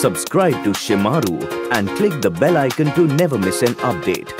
Subscribe to Shemaroo and click the bell icon to never miss an update.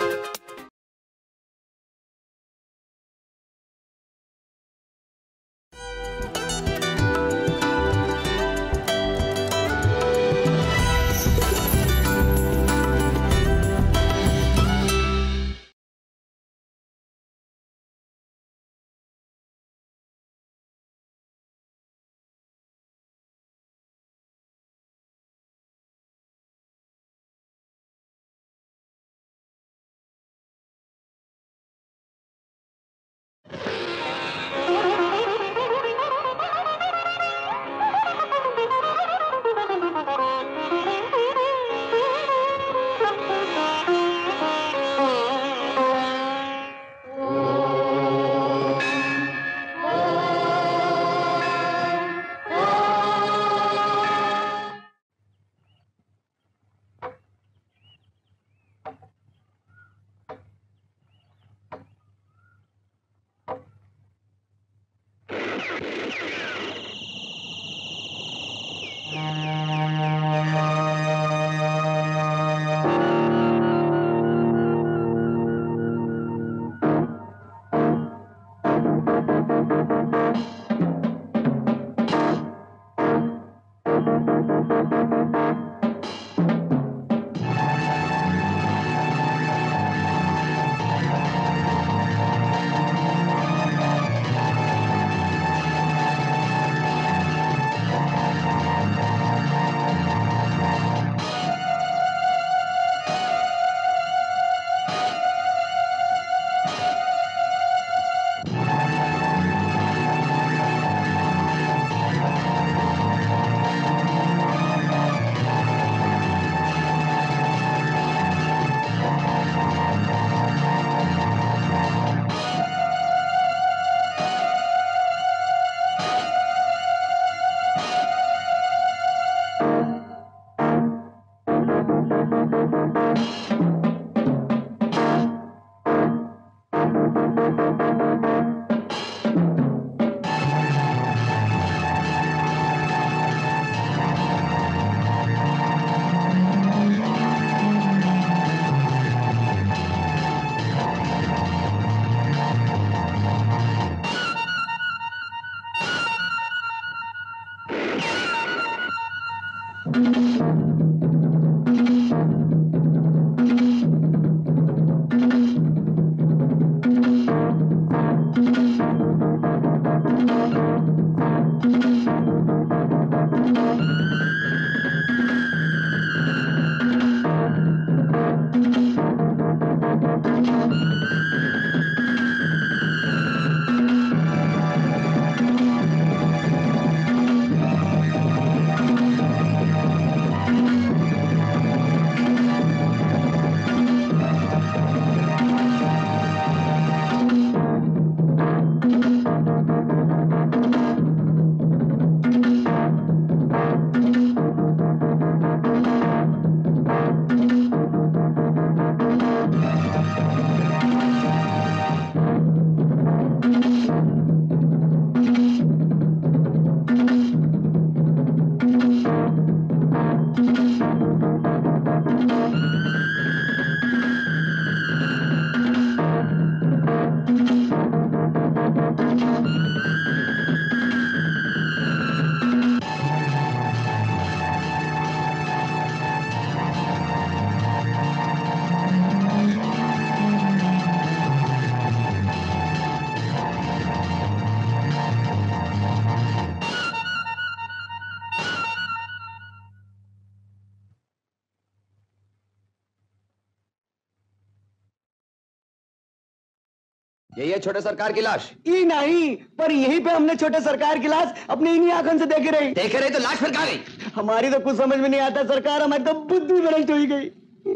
यही है छोटे सरकार की लाश? ये नहीं, पर यहीं पे हमने छोटे सरकार की लाश अपनी इन्हीं आंखों से देखे रही तो लाश फिर कहाँ गई? हमारी तो कुछ समझ में नहीं आता सरकार, हमारी तो बुद्धि भ्रष्ट हो गई।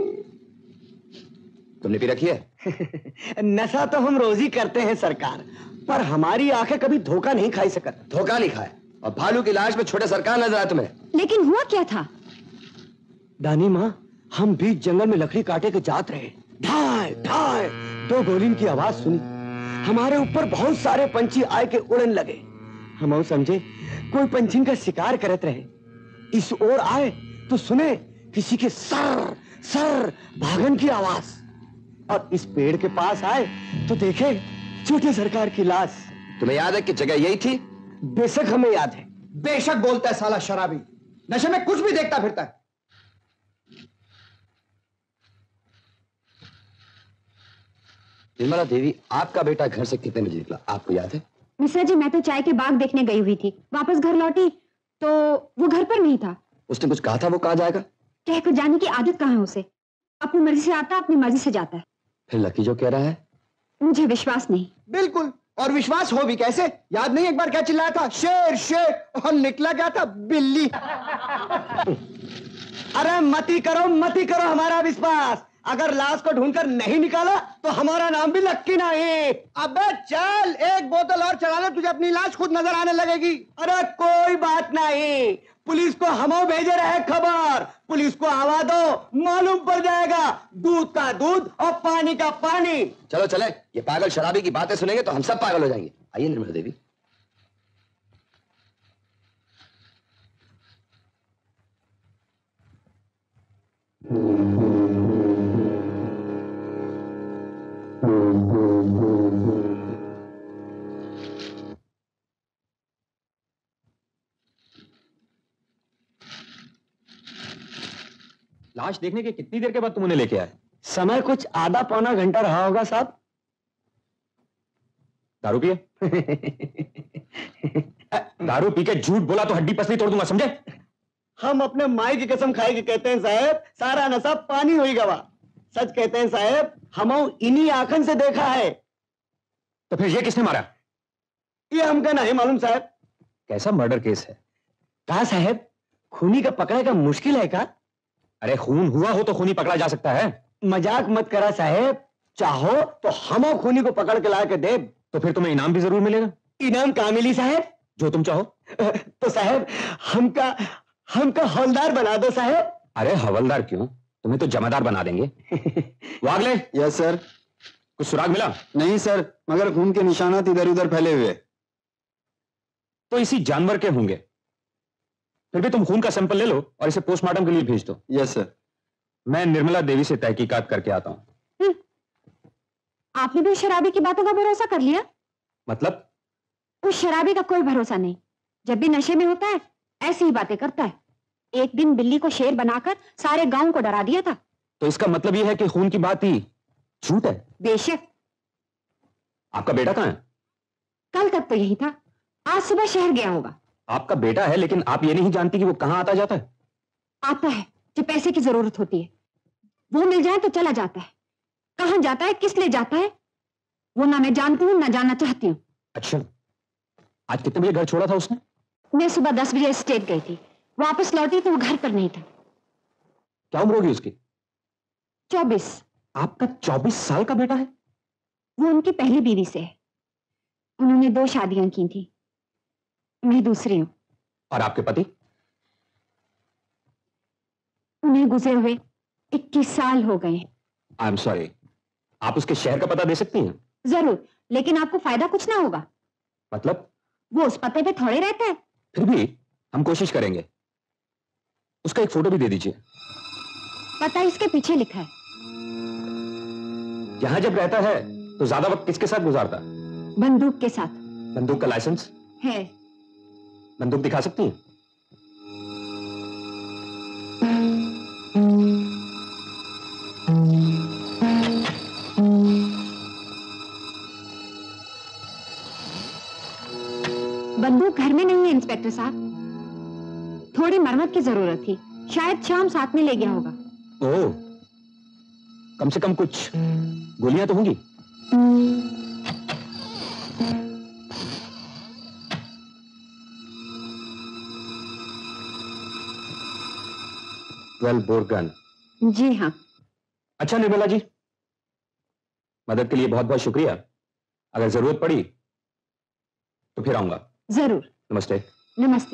तुमने पी रखी है? नशा तो हम रोज ही करते हैं सरकार, पर हमारी आंखें कभी धोखा नहीं खाई सकत। धोखा नहीं खाए और भालू की लाश में छोटे सरकार नजर आया तुम्हें? लेकिन हुआ क्या था? दानी माँ, हम बीच जंगल में लकड़ी काटे के जात रहे, ढाई ढाई 2 गोलियों की आवाज सुनी। हमारे ऊपर बहुत सारे पंछी आए के उड़न लगे। हम समझे कोई पंछी का शिकार करत रहे। इस ओर आए तो सुने किसी के सर सर भागन की आवाज, और इस पेड़ के पास आए तो देखे छोटे सरकार की लाश। तुम्हें याद है कि जगह यही थी? बेशक हमें याद है। बेशक बोलता है साला शराबी, नशे में कुछ भी देखता फिरता है। निर्मला देवी, आपका बेटा घर से कितने बजे निकला, आपको याद है? मिश्रा जी, मैं तो चाय के बाग देखने गई हुई थी, वापस घर लौटी तो वो घर पर नहीं था। उसने कुछ कहा था वो कहाँ जाएगा? कह कर जाने की आदत कहाँ है उसे, अपनी मर्जी से आता, अपनी मर्जी से जाता है। फिर लकी जो कह रहा है? मुझे विश्वास नहीं। बिल्कुल, और विश्वास हो भी कैसे? याद नहीं एक बार क्या चिल्लाया था, शेर शेर, और निकला क्या था, बिल्ली। अरे मती करो हमारा विश्वास। अगर लाश को ढूंढकर नहीं निकाला तो हमारा नाम भी लक्की नहीं। अबे चल, एक बोतल और चढ़ा ले, तुझे अपनी लाश खुद नजर आने लगेगी। अरे कोई बात नहीं, पुलिस को हम भेजे रहे खबर, पुलिस को आवा दो, मालूम पड़ जाएगा। दूध का दूध और पानी का पानी। चलो चले, ये पागल शराबी की बातें सुनेंगे तो हम सब पागल हो जाएंगे। आइए निर्मला देवी। लाश देखने के कितनी देर के बाद तुम उन्हें लेके आए? समय कुछ आधा पौना घंटा रहा होगा साहब। दारू पिए? दारू पी के झूठ बोला तो हड्डी पसली तोड़ दूंगा, समझे? हम अपने माई की कसम खाए के कहते हैं साहब, सारा नशा पानी हुई गवा। सच कहते हैं साहब, हम इन्हीं आंखन से देखा है। तो फिर ये किसने मारा? ये हमका नहीं मालूम साहब। कैसा मर्डर केस है? कहा साहब, खूनी का पकड़ा का मुश्किल है का? अरे खून हुआ हो तो खूनी पकड़ा जा सकता है। मजाक मत करा साहब, चाहो तो हम खूनी को पकड़ के ला के दे। तो फिर तुम्हें इनाम भी जरूर मिलेगा। इनाम कहाँ मिली साहब? जो तुम चाहो। तो साहब हमका हवलदार बना दो साहब। अरे हवलदार क्यों, तुम्हें तो जमादार बना देंगे। वागले। Yes sir. कुछ सुराग मिला? नहीं सर, मगर खून के निशानात इधर उधर फैले हुए। तो इसी जानवर के होंगे। फिर भी तुम खून का सैंपल ले लो और इसे पोस्टमार्टम के लिए भेज दो। Yes sir. मैं निर्मला देवी से तहकीकात करके आता हूं। आपने भी उस शराबी की बातों का भरोसा कर लिया? मतलब? उस शराबी का कोई भरोसा नहीं, जब भी नशे में होता है ऐसी ही बातें करता है। एक दिन बिल्ली को शेर बनाकर सारे गांव को डरा दिया था। तो इसका मतलब यह है कि खून की बात ही झूठ है? बेशक। आपका बेटा कहाँ है? कल तक तो यही था, आज सुबह शहर गया होगा। आपका बेटा है, लेकिन आप ये नहीं जानती कि वो कहाँ आता जाता है? आता है जब पैसे की जरूरत होती है, वो मिल जाए तो चला जाता है। कहाँ जाता है, किस लिए जाता है, वो ना मैं जानती हूँ ना जानना चाहती हूँ। अच्छा, आज कितने बजे घर छोड़ा था उसने? मैं सुबह 10 बजे स्टेट गई थी, वापस लौटी तो वो घर पर नहीं था। क्या उम्र होगी उसकी? 24। आपका 24 साल का बेटा है? वो उनकी पहली बीवी से है, उन्होंने 2 शादियां की थी, मैं दूसरी हूं। और आपके पति? उन्हें गुजरे हुए 21 साल हो गए। आई एम सॉरी, आप उसके शहर का पता दे सकती हैं? जरूर, लेकिन आपको फायदा कुछ ना होगा। मतलब? वो उस पते पे थोड़े रहता है। फिर भी हम कोशिश करेंगे। उसका एक फोटो भी दे दीजिए। पता इसके पीछे लिखा है। यहां जब रहता है तो ज्यादा वक्त किसके साथ गुजारता? बंदूक के साथ। बंदूक का लाइसेंस है। बंदूक दिखा सकती हैं? बंदूक घर में नहीं है इंस्पेक्टर साहब, थोड़ी मरम्मत की जरूरत थी, शायद शाम साथ में ले गया होगा। ओह, कम से कम कुछ गोलियां तो होंगी। Well bore gun. जी हाँ। अच्छा निर्मला जी, मदद के लिए बहुत बहुत शुक्रिया। अगर जरूरत पड़ी तो फिर आऊंगा। जरूर। नमस्ते। नमस्ते।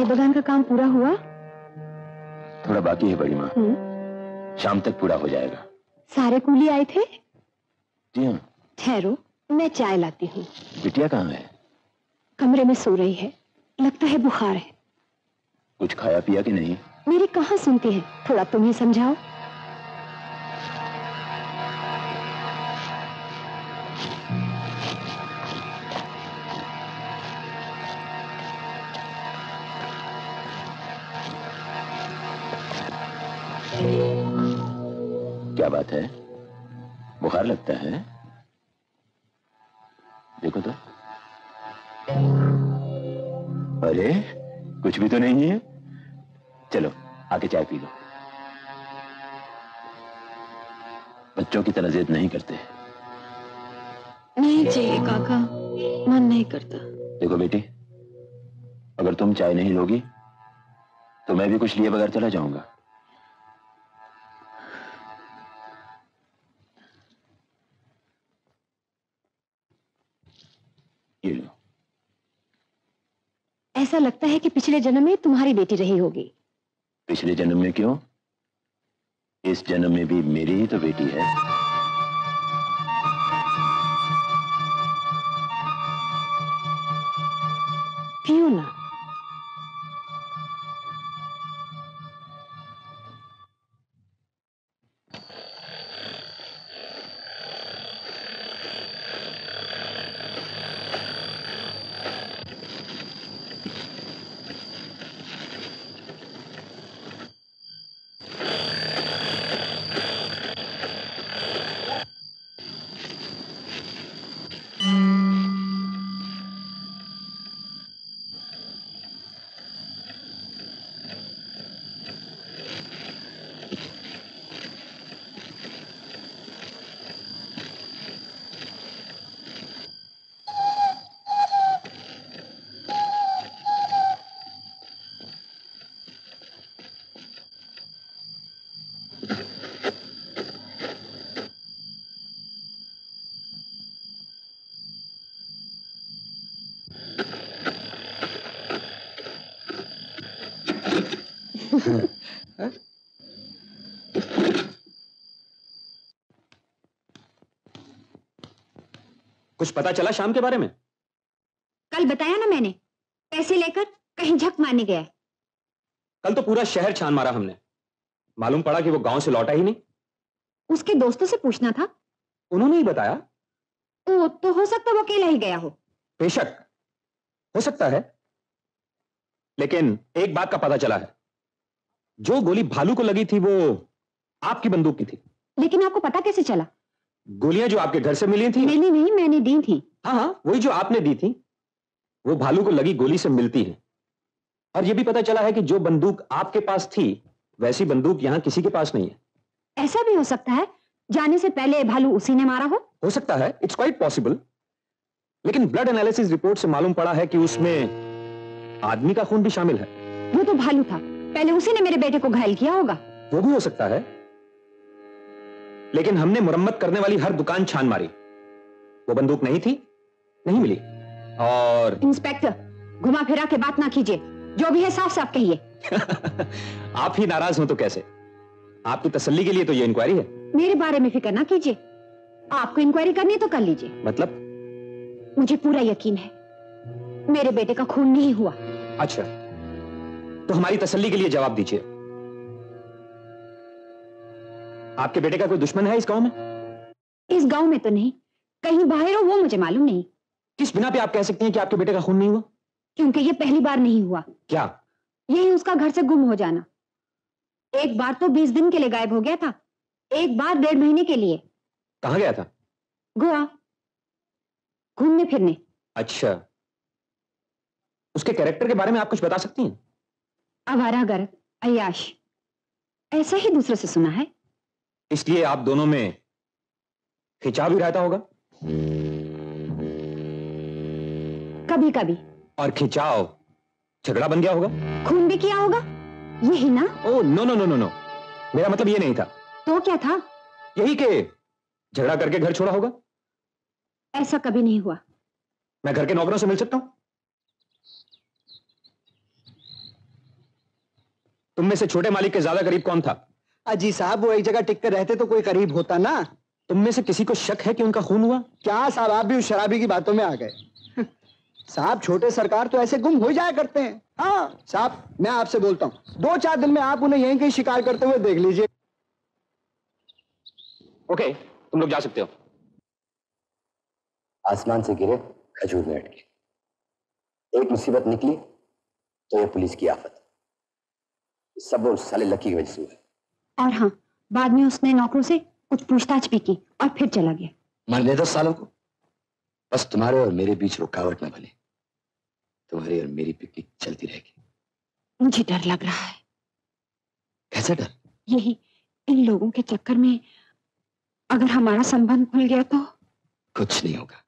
चाय बगान का काम पूरा हुआ? थोड़ा बाकी है बड़ी माँ, शाम तक पूरा हो जाएगा। सारे कूली आए थे? जी हाँ। ठहरो, मैं चाय लाती हूँ। बिटिया कहाँ है? कमरे में सो रही है, लगता है बुखार है। कुछ खाया पिया कि नहीं? मेरी कहाँ सुनती है, थोड़ा तुम ही समझाओ। क्या बात है, बुखार लगता है? देखो तो। अरे कुछ भी तो नहीं है। चलो आके चाय पी लो। बच्चों की तरह जिद नहीं करते। नहीं चाहिए काका, मन नहीं करता। देखो बेटी, अगर तुम चाय नहीं लोगी तो मैं भी कुछ लिए बगैर चला जाऊंगा। ये लो। ऐसा लगता है कि पिछले जन्म में तुम्हारी बेटी रही होगी। पिछले जन्म में क्यों, इस जन्म में भी मेरी ही तो बेटी है। पियो ना। कुछ पता चला शाम के बारे में? कल बताया ना मैंने, पैसे लेकर कहीं झक मारने गया। कल तो पूरा शहर छान मारा हमने, मालूम पड़ा कि वो गांव से लौटा ही नहीं। उसके दोस्तों से पूछना था। उन्होंने ही बताया। ओ, तो हो सकता वो अकेला ही गया हो। बेशक हो सकता है, लेकिन एक बात का पता चला है, जो गोली भालू को लगी थी वो आपकी बंदूक की थी। लेकिन आपको पता कैसे चला? गोलियां जो आपके घर से मिली थी। मिली नहीं, मैंने दी थी। हाँ हाँ, वही जो आपने दी थी वो भालू को लगी गोली से मिलती है। और यह भी पता चला है कि जो बंदूक आपके पास थी वैसी बंदूक यहां किसी के पास नहीं है। ऐसा भी हो सकता है जाने से पहले भालू उसी ने मारा हो सकता है, इट्स क्वाइट पॉसिबल। लेकिन ब्लड एनालिसिस रिपोर्ट से मालूम पड़ा है कि उसमें आदमी का खून भी शामिल है। वो तो भालू था, पहले उसी ने मेरे बेटे को घायल किया होगा। वो भी हो सकता है, लेकिन हमने मुरम्मत करने वाली हर दुकान छान मारी, वो बंदूक नहीं थी, नहीं मिली। और इंस्पेक्टर, घुमा फिरा के बात ना कीजिए, जो भी है साफ साफ कहिए। आप ही नाराज हो तो कैसे? आपकी तसल्ली के लिए तो ये इंक्वायरी है। मेरे बारे में फिक्र ना कीजिए, आपको इंक्वायरी करनी है तो कर लीजिए। मतलब? मुझे पूरा यकीन है मेरे बेटे का खून नहीं हुआ। अच्छा, तो हमारी तसल्ली के लिए जवाब दीजिए, आपके बेटे का कोई दुश्मन है इस गांव में? इस गांव में तो नहीं, कहीं बाहर हो वो मुझे मालूम नहीं। किस बिना पे आप कह सकती हैं कि आपके बेटे का खून नहीं हुआ? क्योंकि ये पहली बार नहीं हुआ। क्या? यही उसका घर से गुम हो जाना। एक बार तो 20 दिन के लिए गायब हो गया था, एक बार 1.5 महीने के लिए। कहां गया था? गोवा, घूमने फिरने। अच्छा, उसके कैरेक्टर के बारे में आप कुछ बता सकती हैं? आवारागर्द, अय्याश, ऐसा ही दूसरों से सुना है। इसलिए आप दोनों में खिंचाव भी रहता होगा? कभी कभी। और खिंचाव झगड़ा बन गया होगा? खून भी किया होगा, यही ना? Oh no no no no no, मेरा मतलब ये नहीं था। तो क्या था? यही कि झगड़ा करके घर छोड़ा होगा। ऐसा कभी नहीं हुआ। मैं घर के नौकरों से मिल सकता हूं? तुम में से छोटे मालिक के ज्यादा करीब कौन था? अजी साहब, वो एक जगह टिक कर रहते तो कोई करीब होता ना। तुम में से किसी को शक है कि उनका खून हुआ? क्या साहब, आप भी उस शराबी की बातों में आ गए। साहब, छोटे सरकार तो ऐसे गुम हो जाया करते हैं। हाँ साहब, मैं आपसे बोलता हूँ, 2-4 दिन में आप उन्हें यहीं कहीं शिकार करते हुए देख लीजिए। ओके, तुम लोग जा सकते हो। आसमान से गिरे खजूर में अटके, एक मुसीबत निकली तो ये पुलिस की आफत। सब उस साले लकी की वजह से हुआ। और हाँ, बाद में उसने नौकरों से कुछ पूछताछ भी की और फिर चला गया। मरने दो सालों को, बस तुम्हारे और मेरे बीच रुकावट न बने। तुम्हारी और मेरी पिकनिक चलती रहेगी। मुझे डर लग रहा है। कैसा डर? यही, इन लोगों के चक्कर में अगर हमारा संबंध खुल गया तो? कुछ नहीं होगा।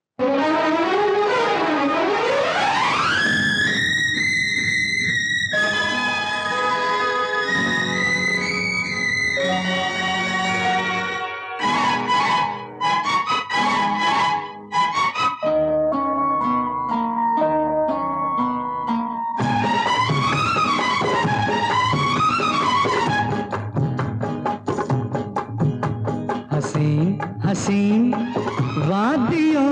हसीन वादियों,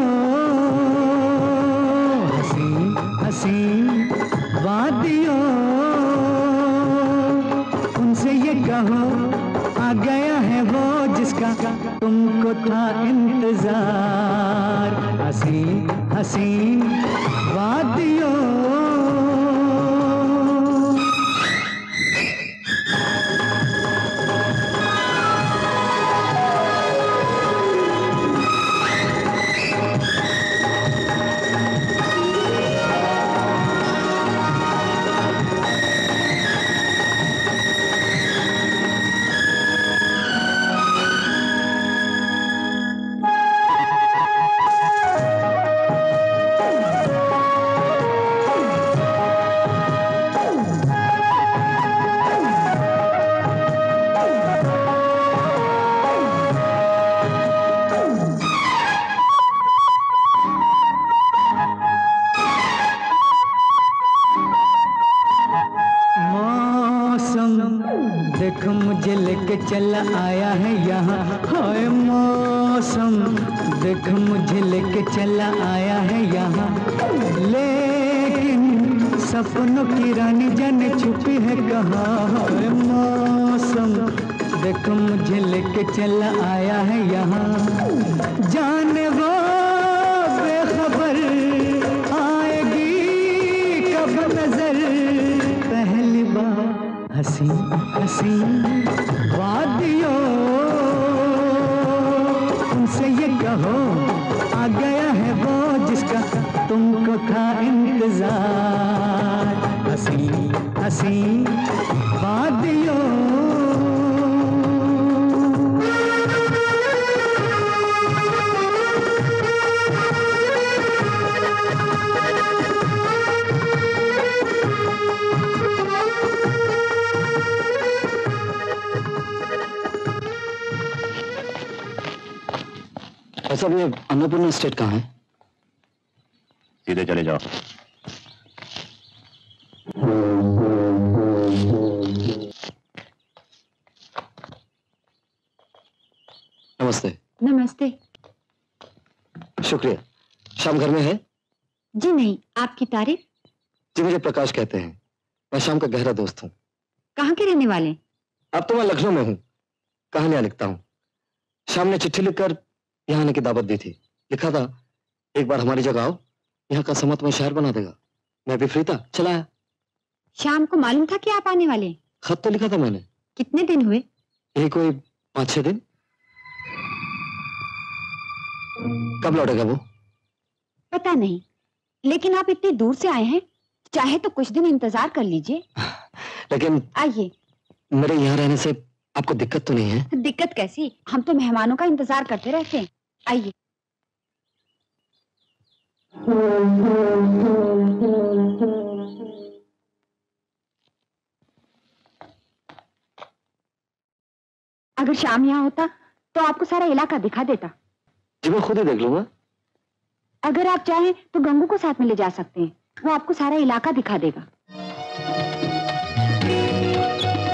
हसीन हसीन वादियों, उनसे ये कहो आ गया है वो जिसका तुमको था इंतजार। हसीन हसीन वादियों। चला आया है यहाँ, हाय मौसम देख मुझे लेके चला आया है यहाँ। लेकिन सपनों की रानी जाने छुपी है कहाँ। हाय मौसम देख मुझे लेके चला आया है यहाँ। जाने वो बेखबर आएगी कब नजर, पहली बार हंसी हंसी वादियों, उनसे ये कहो आ गया है वो जिसका तुमको था इंतजार। हंसी हंसी वादियों। सब ये अन्नपूर्णा स्टेट कहाँ है? सीधे चले जाओ। नमस्ते। नमस्ते। शुक्रिया। शाम घर में है? जी नहीं, आपकी तारीफ? जी मुझे प्रकाश कहते हैं, मैं शाम का गहरा दोस्त हूँ। कहाँ के रहने वाले? अब तो मैं लखनऊ में हूँ, कहानियां लिखता हूँ। शाम ने चिट्ठी लिखकर यहाँ आने की दावत दी थी। लिखा था एक बार हमारी जगह आओ, यहाँ का समा तुम्हें शायर बना देगा। मैं भी फ्री था, चला आया। शाम को मालूम था कि आप आने वाले? खत तो लिखा था मैंने। कितने दिन हुए? यही कोई 5-6 दिन। कब लौटेगा वो? पता नहीं, लेकिन आप इतनी दूर से आए हैं, चाहे तो कुछ दिन इंतजार कर लीजिए। लेकिन आइए। मेरे यहाँ रहने से आपको दिक्कत तो नहीं है? दिक्कत कैसी, हम तो मेहमानों का इंतजार करते रहते हैं। आइए। अगर शाम यहाँ होता तो आपको सारा इलाका दिखा देता। जी मैं खुद ही देख लूंगा। अगर आप चाहें तो गंगू को साथ में ले जा सकते हैं, वो आपको सारा इलाका दिखा देगा।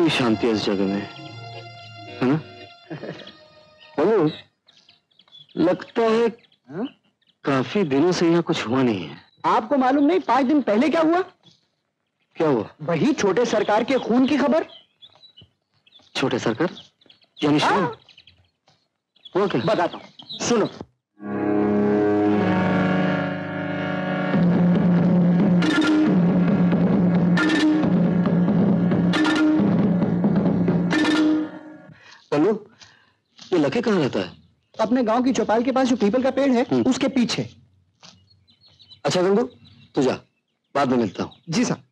बड़ी शांति है इस जगह में, है ना? हेलो, लगता है काफी दिनों से यहाँ कुछ हुआ नहीं है। आपको मालूम नहीं 5 दिन पहले क्या हुआ? क्या हुआ? वही छोटे सरकार के खून की खबर। छोटे सरकार यानी श्याम? वो क्या? बताता हूँ, सुनो। हेलो, ये लकी कहाँ रहता है? अपने गांव की चौपाल के पास जो पीपल का पेड़ है उसके पीछे। अच्छा गंगू, तू जा, बाद में मिलता हूँ। जी साहब।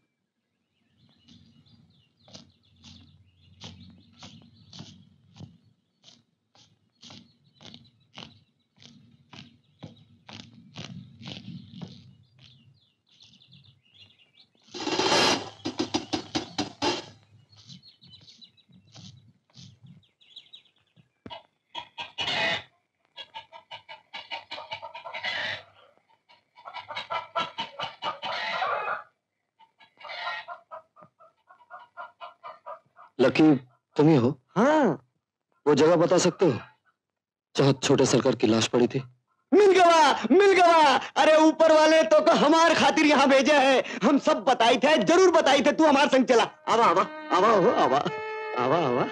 लकी तुम ही हो? हाँ, वो जगह बता सकते हो जहाँ छोटे सरकार की लाश पड़ी थी? मिल गया, मिल गया। अरे ऊपर वाले तो को हमार खातिर यहाँ भेजा है। हम सब बताई थे, जरूर बताई थे। तू हमारे संग चला। आवा आवा आवा हो आवा आवा आवा।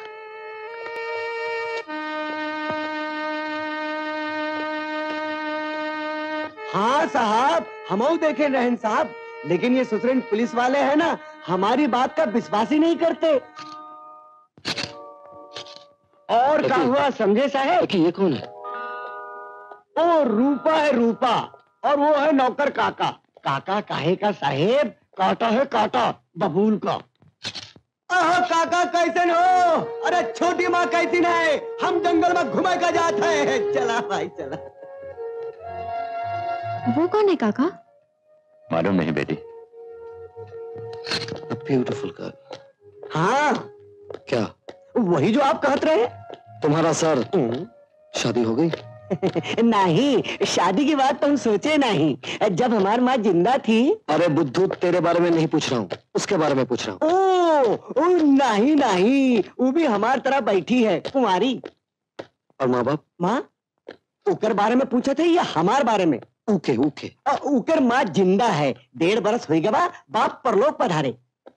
हाँ साहब, हमऊ देखे रहन साहब, लेकिन ये सुसरेन पुलिस वाले हैं ना, हमारी बात का विश्वास ही नहीं करते। और क्या हुआ समझे साहब? लकी ये कौन है? ओ रूपा है, रूपा। और वो है नौकर काका। काका काहे का साहेब? काटा है काटा, बबूल का। आह काका कैसन हो? अरे छोटी माँ कैसी है? हम जंगल में घुमा का जाते हैं। चला भाई चला। वो कौन है काका? मालूम नहीं बेटी। Beautiful girl. हाँ, क्या? वही जो आप कहते रहे। तुम्हारा सर, शादी हो गई? नहीं, शादी की बात तो हम सोचे नहीं जब हमारी माँ जिंदा थी। अरे बुद्धू, तेरे बारे में नहीं पूछ रहा हूँ, उसके बारे में पूछ रहा हूँ। ओ नहीं नहीं, वो भी हमारी तरह बैठी है, कुंवारी। और माँ बाप? माँ उकर बारे में पूछे थे या हमारे बारे में? Okay okay. उकर माँ जिंदा है, 1.5 बरस हो गया, बाप परलोक पधारे।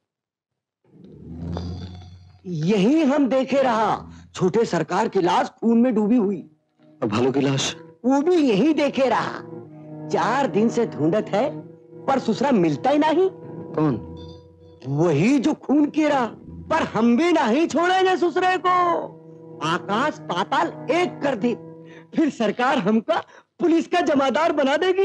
यही हम देखे रहा, छोटे सरकार की लाश खून में डूबी हुई। और भालू की लाश? वो भी यही देखे रहा। 4 दिन से ढूंढत है, पर सुसरा मिलता ही नहीं। कौन? वही जो खून किया। पर हम भी नहीं छोड़ेंगे सुसरे को। आकाश पाताल एक कर दी, फिर सरकार हमका पुलिस का जमादार बना देगी।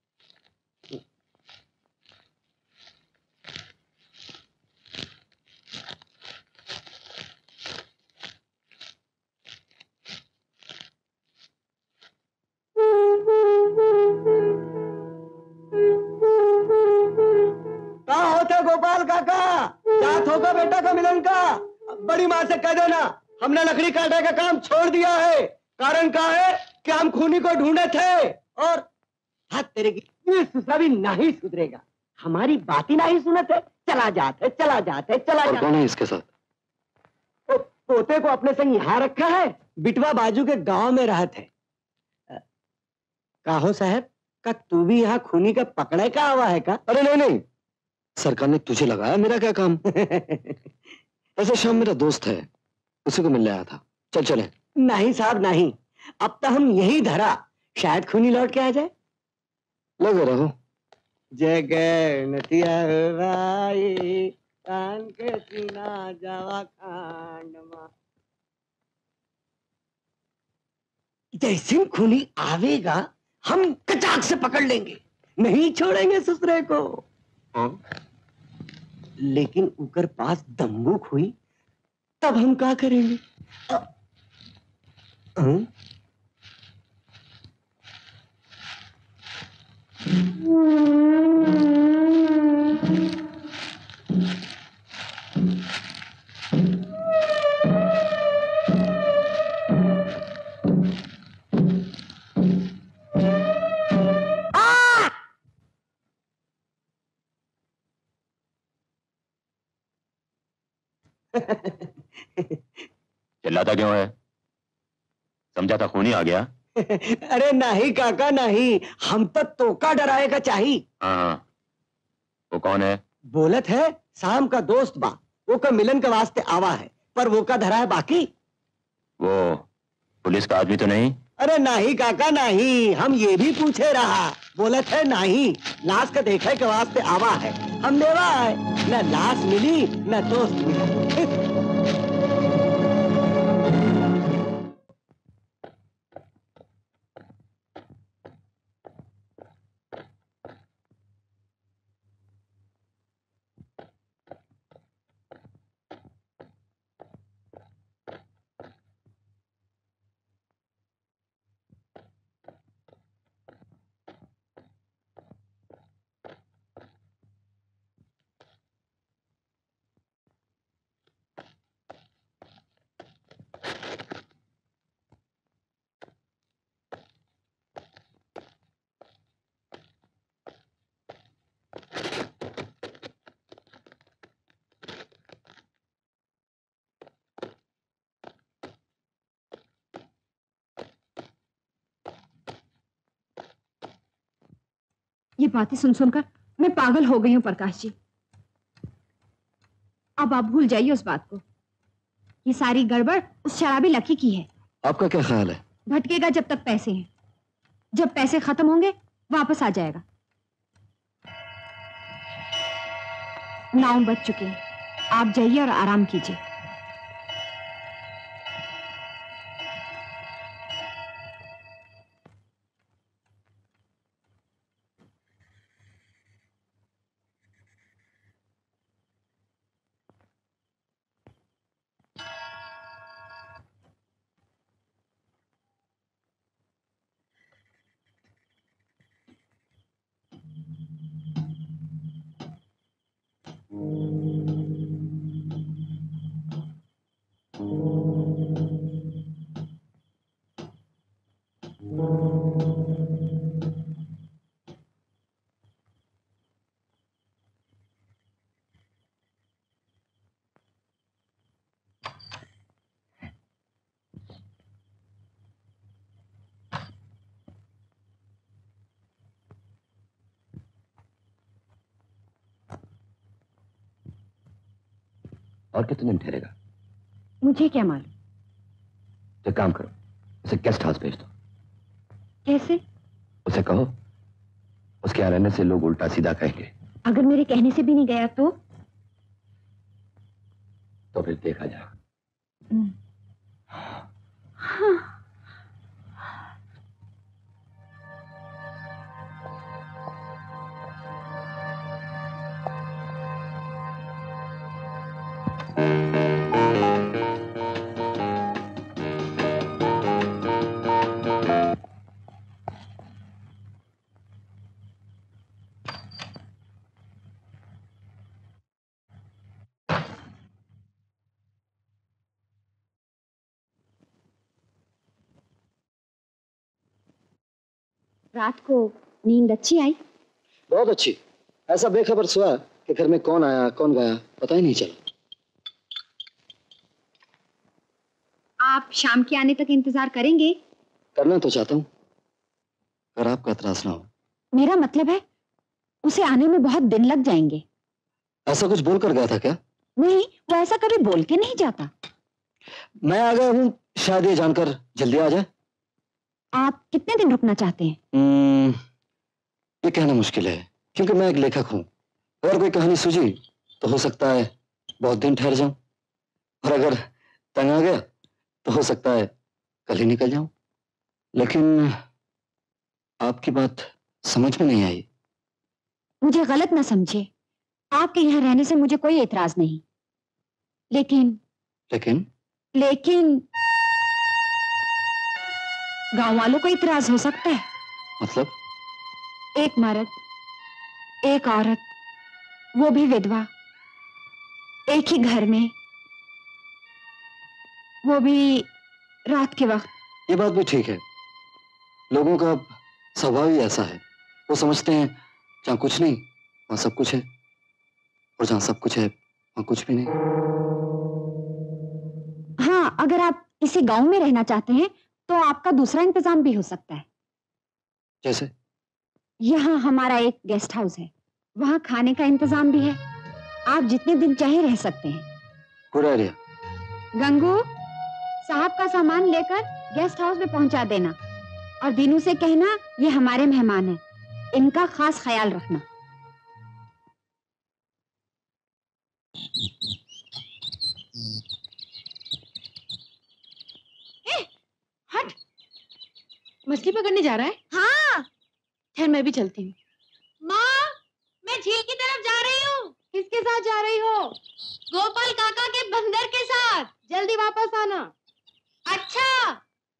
कहाँ होते गोपाल काका? जात होगा बेटा का मिलन का। बड़ी माँ से कह देना हमने लकड़ी काटने का काम छोड़ दिया है। कारण क्या है कि हम खूनी को ढूंढे थे। और हाथ तेरे की ये सुसरा भी नहीं सुधरेगा। हमारी बात ही नहीं सुनते। चला जाते चला जाते चला और जाते। कौन है इसके साथ? पोते को अपने संग यहाँ रखा है, बिटवा बाजू के गांव में रहते। काहो साहब का तू भी यहाँ खूनी का पकड़े का आवा है का? अरे नहीं नहीं, सरकार ने तुझे लगाया, मेरा क्या काम? ऐसे शाम मेरा दोस्त है, उसी को मिलने आया था। चल चले। नहीं साहब नहीं, अब तो हम यही धरा, शायद खूनी लौट के आ जाए। लगे रहो। जगह नतिया भाई कान के सीना जावा खांड मा। जैसे खूनी आवेगा हम कचाक से पकड़ लेंगे, नहीं छोड़ेंगे ससुरे को। लेकिन उकर पास दम्बुक हुई तब हम क्या करेंगे? चिल्लाता क्यों है? समझा था खूनी आ गया। अरे नहीं काका नहीं, हम तो तोका डराएगा चाहिए। हाँ, वो कौन है? बोलत है शाम का दोस्त बा, वो का मिलन के वास्ते आवा है, पर वो का धरा है बाकी। वो पुलिस का आदमी तो नहीं? अरे नहीं काका नहीं, हम ये भी पूछे रहा, बोलत है नहीं, लाश का देखे के वास्ते आवा है। हम देवा है, न लाश मिली न दोस्त मिला। ये बातें सुन सुनकर मैं पागल हो गई हूं प्रकाश जी। अब आप भूल जाइए उस बात को। ये सारी गड़बड़ उस शराबी लकी की है। आपका क्या ख्याल है? भटकेगा जब तक पैसे हैं, जब पैसे खत्म होंगे वापस आ जाएगा। 9 बज चुके हैं, आप जाइए और आराम कीजिए। और कितने दिन ठहरेगा? मुझे क्या मालूम। तो काम करो, उसे गेस्ट हाउस भेज दो। कैसे? उसे कहो उसके यहाँ रहने से लोग उल्टा सीधा कहेंगे। अगर मेरे कहने से भी नहीं गया तो फिर देखा जाएगा। हाँ। रात को नींद अच्छी आई? बहुत अच्छी। ऐसा बेखबर सोया कि घर में कौन आया कौन गया पता ही नहीं चला। आप शाम के आने तक इंतजार करेंगे? करना तो चाहता हूँ, अगर आपका एतराज ना हो। मेरा मतलब है उसे आने में बहुत दिन लग जाएंगे। ऐसा कुछ बोल कर गया था क्या? नहीं, वो ऐसा कभी बोल के नहीं जाता। मैं आ गया हूँ, शायद ये जानकर जल्दी आ जाए। आप कितने दिन रुकना चाहते हैं? ये कहना मुश्किल है, क्योंकि मैं एक लेखक हूँ। अगर कोई कहानी सूझी तो हो सकता है बहुत दिन ठहर जाऊं, और अगर तंग आ गया तो हो सकता है कल ही निकल जाऊं। लेकिन आपकी बात समझ में नहीं आई। मुझे गलत ना समझे, आपके यहाँ रहने से मुझे कोई एतराज नहीं, लेकिन गांव वालों को इतराज हो सकता है। मतलब? एक मर्द, एक औरत, वो भी विधवा, एक ही घर में, वो भी रात के वक्त। ये बात भी ठीक है, लोगों का स्वभाव ही ऐसा है। वो समझते हैं जहाँ कुछ नहीं वहां सब कुछ है, और जहाँ सब कुछ है वहां कुछ भी नहीं। हाँ, हाँ, अगर आप इसी गांव में रहना चाहते हैं तो आपका दूसरा इंतजाम भी हो सकता है। जैसे? यहाँ हमारा एक गेस्ट हाउस है, वहाँ खाने का इंतजाम भी है। आप जितने दिन चाहे रह सकते हैं। Good idea. गंगू, साहब का सामान लेकर गेस्ट हाउस में पहुंचा देना और दीनू से कहना ये हमारे मेहमान हैं, इनका खास ख्याल रखना। हट, मछली पकड़ने जा रहा है? हाँ। खैर मैं भी चलती हूँ। माँ, मैं झील की तरफ जा रही हूँ। किसके साथ जा रही हो? गोपाल काका के बंदर के साथ। जल्दी वापस आना। अच्छा।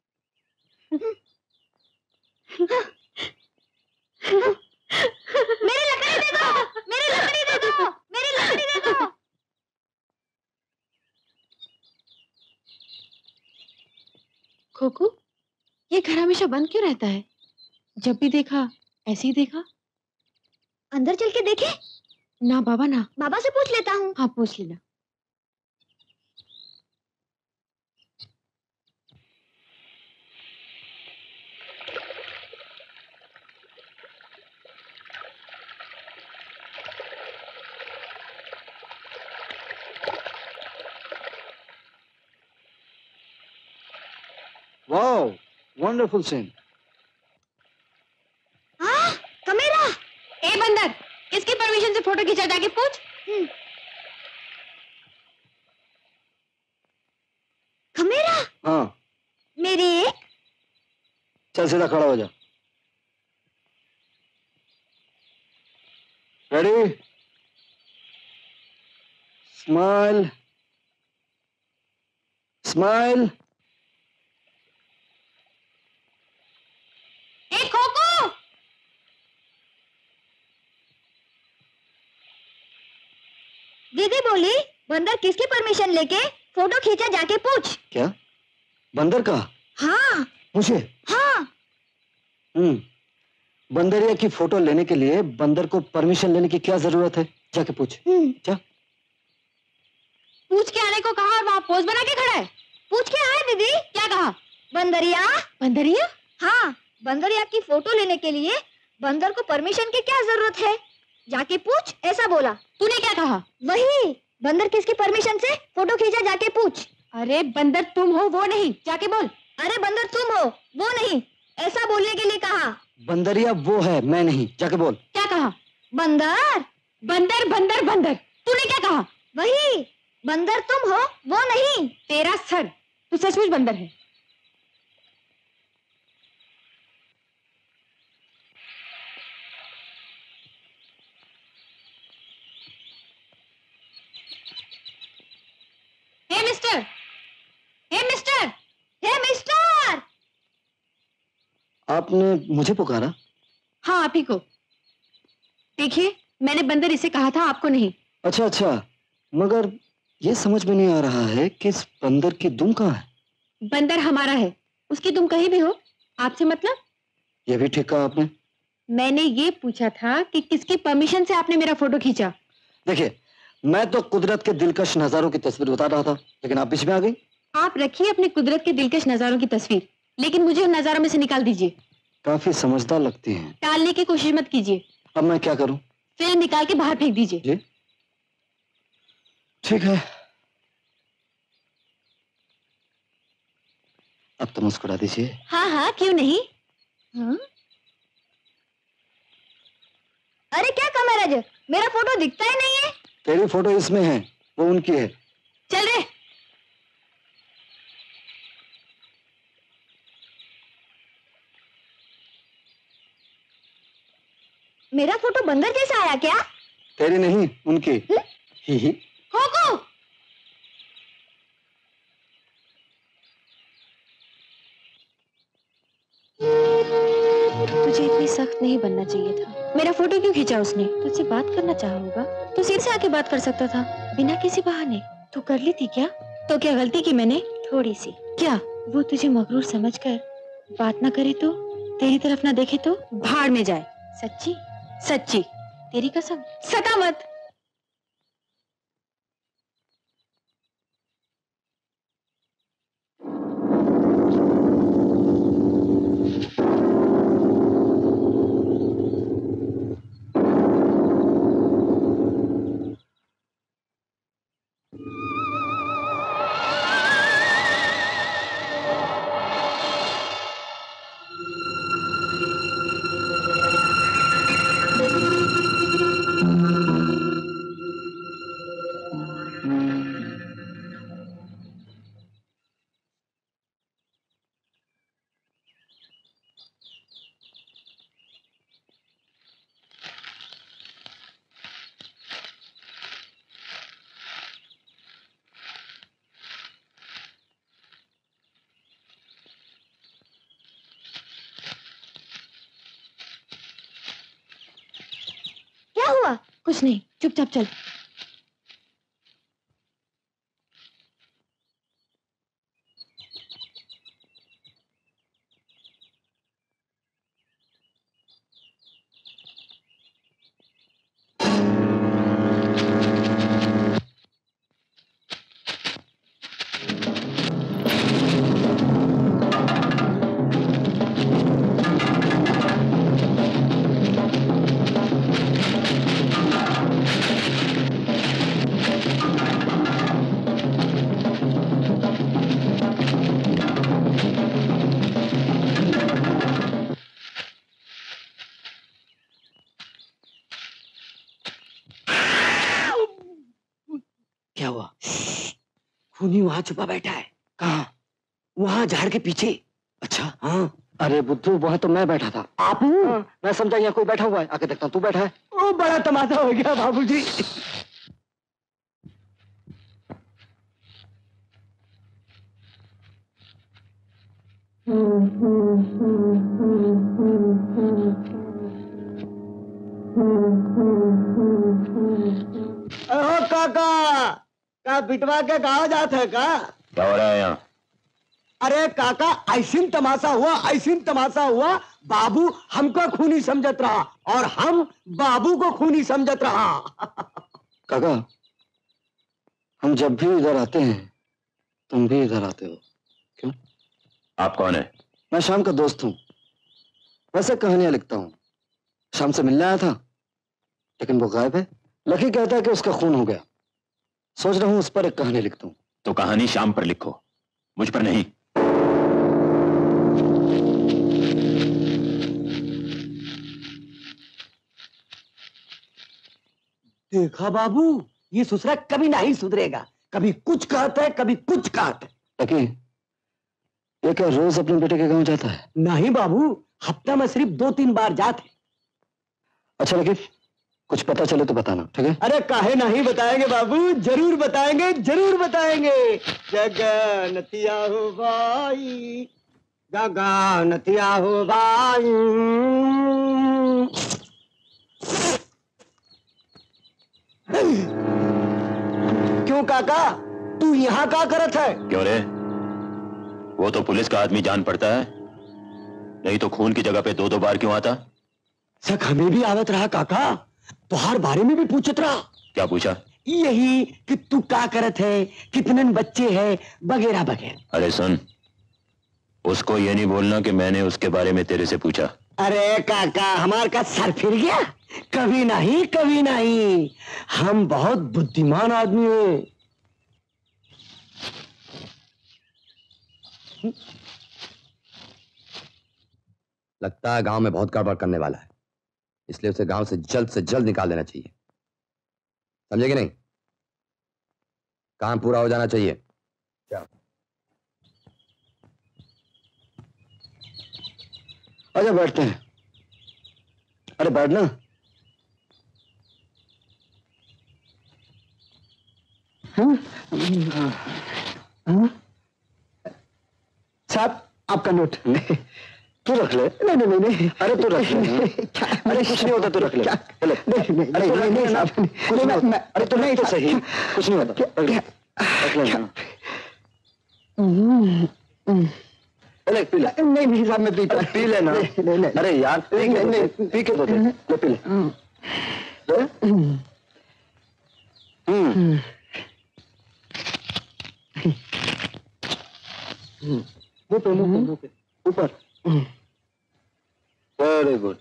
मेरी लकड़ी दे दो, मेरी लकड़ी दे दो, मेरी लकड़ी दे दो। खोखू, ये घर हमेशा बंद क्यों रहता है? जब भी देखा ऐसे ही देखा। अंदर चल के देखे? ना बाबा ना। बाबा से पूछ लेता हूँ। हाँ पूछ लेना। Wow, wonderful scene. कमेरा। ए बंदर, किसकी परमिशन से फोटो खींचा जाके पूछ। कमेरा। हाँ। मेरी एक। चल सीधा खड़ा हो जा। रेडी? Smile, smile. ए खोखू। दीदी बोली बंदर किसकी परमिशन लेके फोटो खींचा जाके पूछ। क्या? बंदर का? हाँ। मुझे? हाँ। बंदरिया की फोटो लेने के लिए बंदर को परमिशन लेने की क्या जरूरत है? जाके पूछ। जा। पूछ के आने को कहा और वहाँ पोज बना के खड़ा है। पूछ के आए दीदी। क्या कहा? बंदरिया। बंदरिया? हाँ, बंदरिया की फोटो लेने के लिए बंदर को परमिशन की क्या जरूरत है? जाके पूछ, ऐसा बोला। तूने क्या कहा? वही, बंदर किसकी परमिशन से फोटो खींचा जाके पूछ। अरे बंदर तुम हो वो नहीं, जाके बोल। अरे बंदर तुम हो वो नहीं, ऐसा बोलने के लिए कहा। बंदरिया वो है, मैं नहीं। जाके बोल। क्या कहा? बंदर। बंदर बंदर बंदर। तूने क्या कहा? वही, बंदर तुम हो वो नहीं। तेरा सर, तू सचमुच बंदर है। Hey mister, hey mister, hey mister. आपने मुझे पुकारा? हाँ आप ही को। देखिए, मैंने बंदर इसे कहा था, आपको नहीं। अच्छा अच्छा, मगर ये समझ में नहीं आ रहा है कि इस बंदर की दुम कहाँ है? बंदर हमारा है, उसकी तुम कहीं भी हो, आपसे मतलब? ये भी ठीक कहा आपने। मैंने ये पूछा था कि किसकी परमिशन से आपने मेरा फोटो खींचा। देखिए, मैं तो कुदरत के दिलकश नजारों की तस्वीर बता रहा था, लेकिन आप बीच में आ गई। आप रखिए अपने कुदरत के दिलकश नजारों की तस्वीर, लेकिन मुझे उन नजारों में से निकाल दीजिए। काफी समझदार लगती हैं। टालने की कोशिश मत कीजिए। अब मैं क्या करूं? फिल्म निकाल के बाहर फेंक दीजिए। जी ठीक है। अब तो मुस्कुरा दीजिए। हाँ हाँ, क्यों नहीं। हाँ? अरे क्या कमराज, मेरा फोटो दिखता ही नहीं है। तेरी फोटो इसमें है, वो उनकी है। चल रे। मेरा फोटो बंदर जैसा आया क्या? तेरी नहीं, उनकी। ही ही। खोखू। तुझे इतनी सख्त नहीं बनना चाहिए था। मेरा फोटो क्यों खींचा उसने? तुझसे बात करना चाहा होगा तो सीधे से आके बात कर सकता था, बिना किसी बहाने। तू कर ली थी क्या? तो क्या गलती की मैंने? थोड़ी सी। क्या वो तुझे मगरूर समझकर बात ना करे तो, तेरी तरफ ना देखे तो भाड़ में जाए? सच्ची सच्ची, तेरी कसम, सता मत। कुछ नहीं, चुपचाप चल। क्या हुआ? खूनी वहां छुपा बैठा है। कहाँ? वहां झाड़ के पीछे। अच्छा हाँ। अरे बुद्धू, वहां तो मैं बैठा था। आप? हाँ, मैं समझा यहाँ कोई बैठा हुआ है। आके देखता हूँ, तू बैठा है। ओ बड़ा तमाशा हो गया बाबूजी। ओ काका, का बिटवा के गाँव जात है का? क्या हो रहा है यहाँ? अरे काका, ऐसी तमाशा हुआ, बाबू हमको खूनी समझत रहा और हम बाबू को खूनी समझत रहा। काका, हम जब भी इधर आते हैं तुम भी इधर आते हो, क्यों? आप कौन है? मैं शाम का दोस्त हूँ। वैसे कहानियां लिखता हूँ। शाम से मिलने आया था लेकिन वो गायब है। लकी कहता है कि उसका खून हो गया। सोच रहा हूँ उस पर एक कहानी लिखता हूँ। तो कहानी शाम पर लिखो, मुझ पर नहीं। देखा बाबू, ये ससुरा कभी नहीं सुधरेगा। कभी कुछ कहता है, कभी कुछ कहता है। लकी, ये क्या रोज अपने बेटे के गांव जाता है? नहीं बाबू, हफ्ता में सिर्फ 2-3 बार जाते। अच्छा लकी, कुछ पता चले तो बताना, ठीक है? अरे काहे नहीं बताएंगे बाबू, जरूर बताएंगे, जरूर बताएंगे। जगनतिया हो भाई, जगनतिया हो भाई। क्यों काका, तू यहाँ का करत है? क्यों रे? वो तो पुलिस का आदमी जान पड़ता है, नहीं तो खून की जगह पे 2-2 बार क्यों आता? सक हमें भी आवत रहा काका, तुहार बारे में भी पूछत रहा। क्या पूछा? यही कि तू का करत है, कितने बच्चे हैं, वगैरह वगैरह। अरे सुन, उसको ये नहीं बोलना कि मैंने उसके बारे में तेरे से पूछा। अरे काका, हमार का सर फिर गया? कभी नहीं, कभी नहीं। हम बहुत बुद्धिमान आदमी हैं। लगता है गांव में बहुत गड़बड़ करने वाला है, इसलिए उसे गांव से जल्द निकाल देना चाहिए। समझे कि नहीं? काम पूरा हो जाना चाहिए। क्या? आजा बैठते हैं। अरे बैठना। साहब, आपका नोट। तू रख ले। नहीं। अरे तू रख ले। अरे कुछ नहीं होता, तू रख ले। नहीं साहब, कुछ नहीं होता। अरे तू नहीं तो सही, कुछ नहीं होता। रख ले। अरे पी ले। नहीं साहब, मैं पीता। पी लेना। अरे यार पी के दे, ले पी ले। मुंह पे ऊपर। Very good.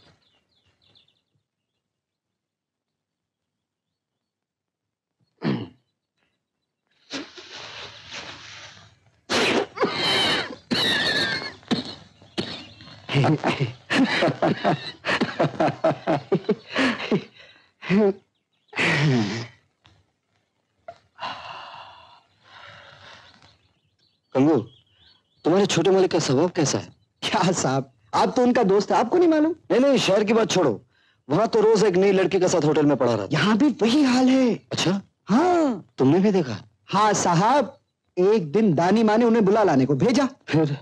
कंगू, तुम्हारे छोटे मालिक का स्वभाव कैसा है? क्या साहब, आप तो उनका दोस्त है, आपको नहीं मालूम? नहीं, शहर की बात छोड़ो। वहां तो रोज एक नई लड़की के साथ होटल में पड़ा रहता। यहाँ भी वही हाल है। अच्छा? हाँ। तुमने भी देखा? हाँ साहब, एक दिन दानी माँ ने उन्हें बुला लाने को भेजा। फिर?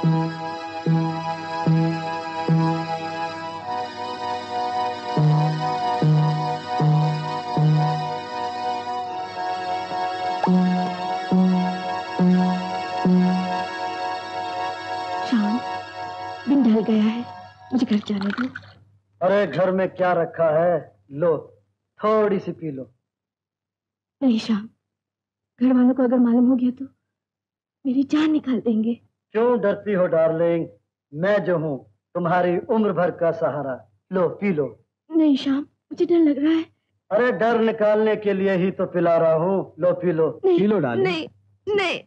दिन ढल गया है, मुझे घर जाने दो। अरे घर में क्या रखा है, लो थोड़ी सी पी लो। नहीं श्याम, घर वालों को अगर मालूम हो गया तो मेरी जान निकाल देंगे। क्यों डरती हो डार्लिंग, मैं जो हूँ तुम्हारी उम्र भर का सहारा। लो पी लो। नहीं श्याम, मुझे डर लग रहा है। अरे डर निकालने के लिए ही तो पिला रहा हूँ, लो पी लो। पी लो डार्लिंग। नहीं नहीं।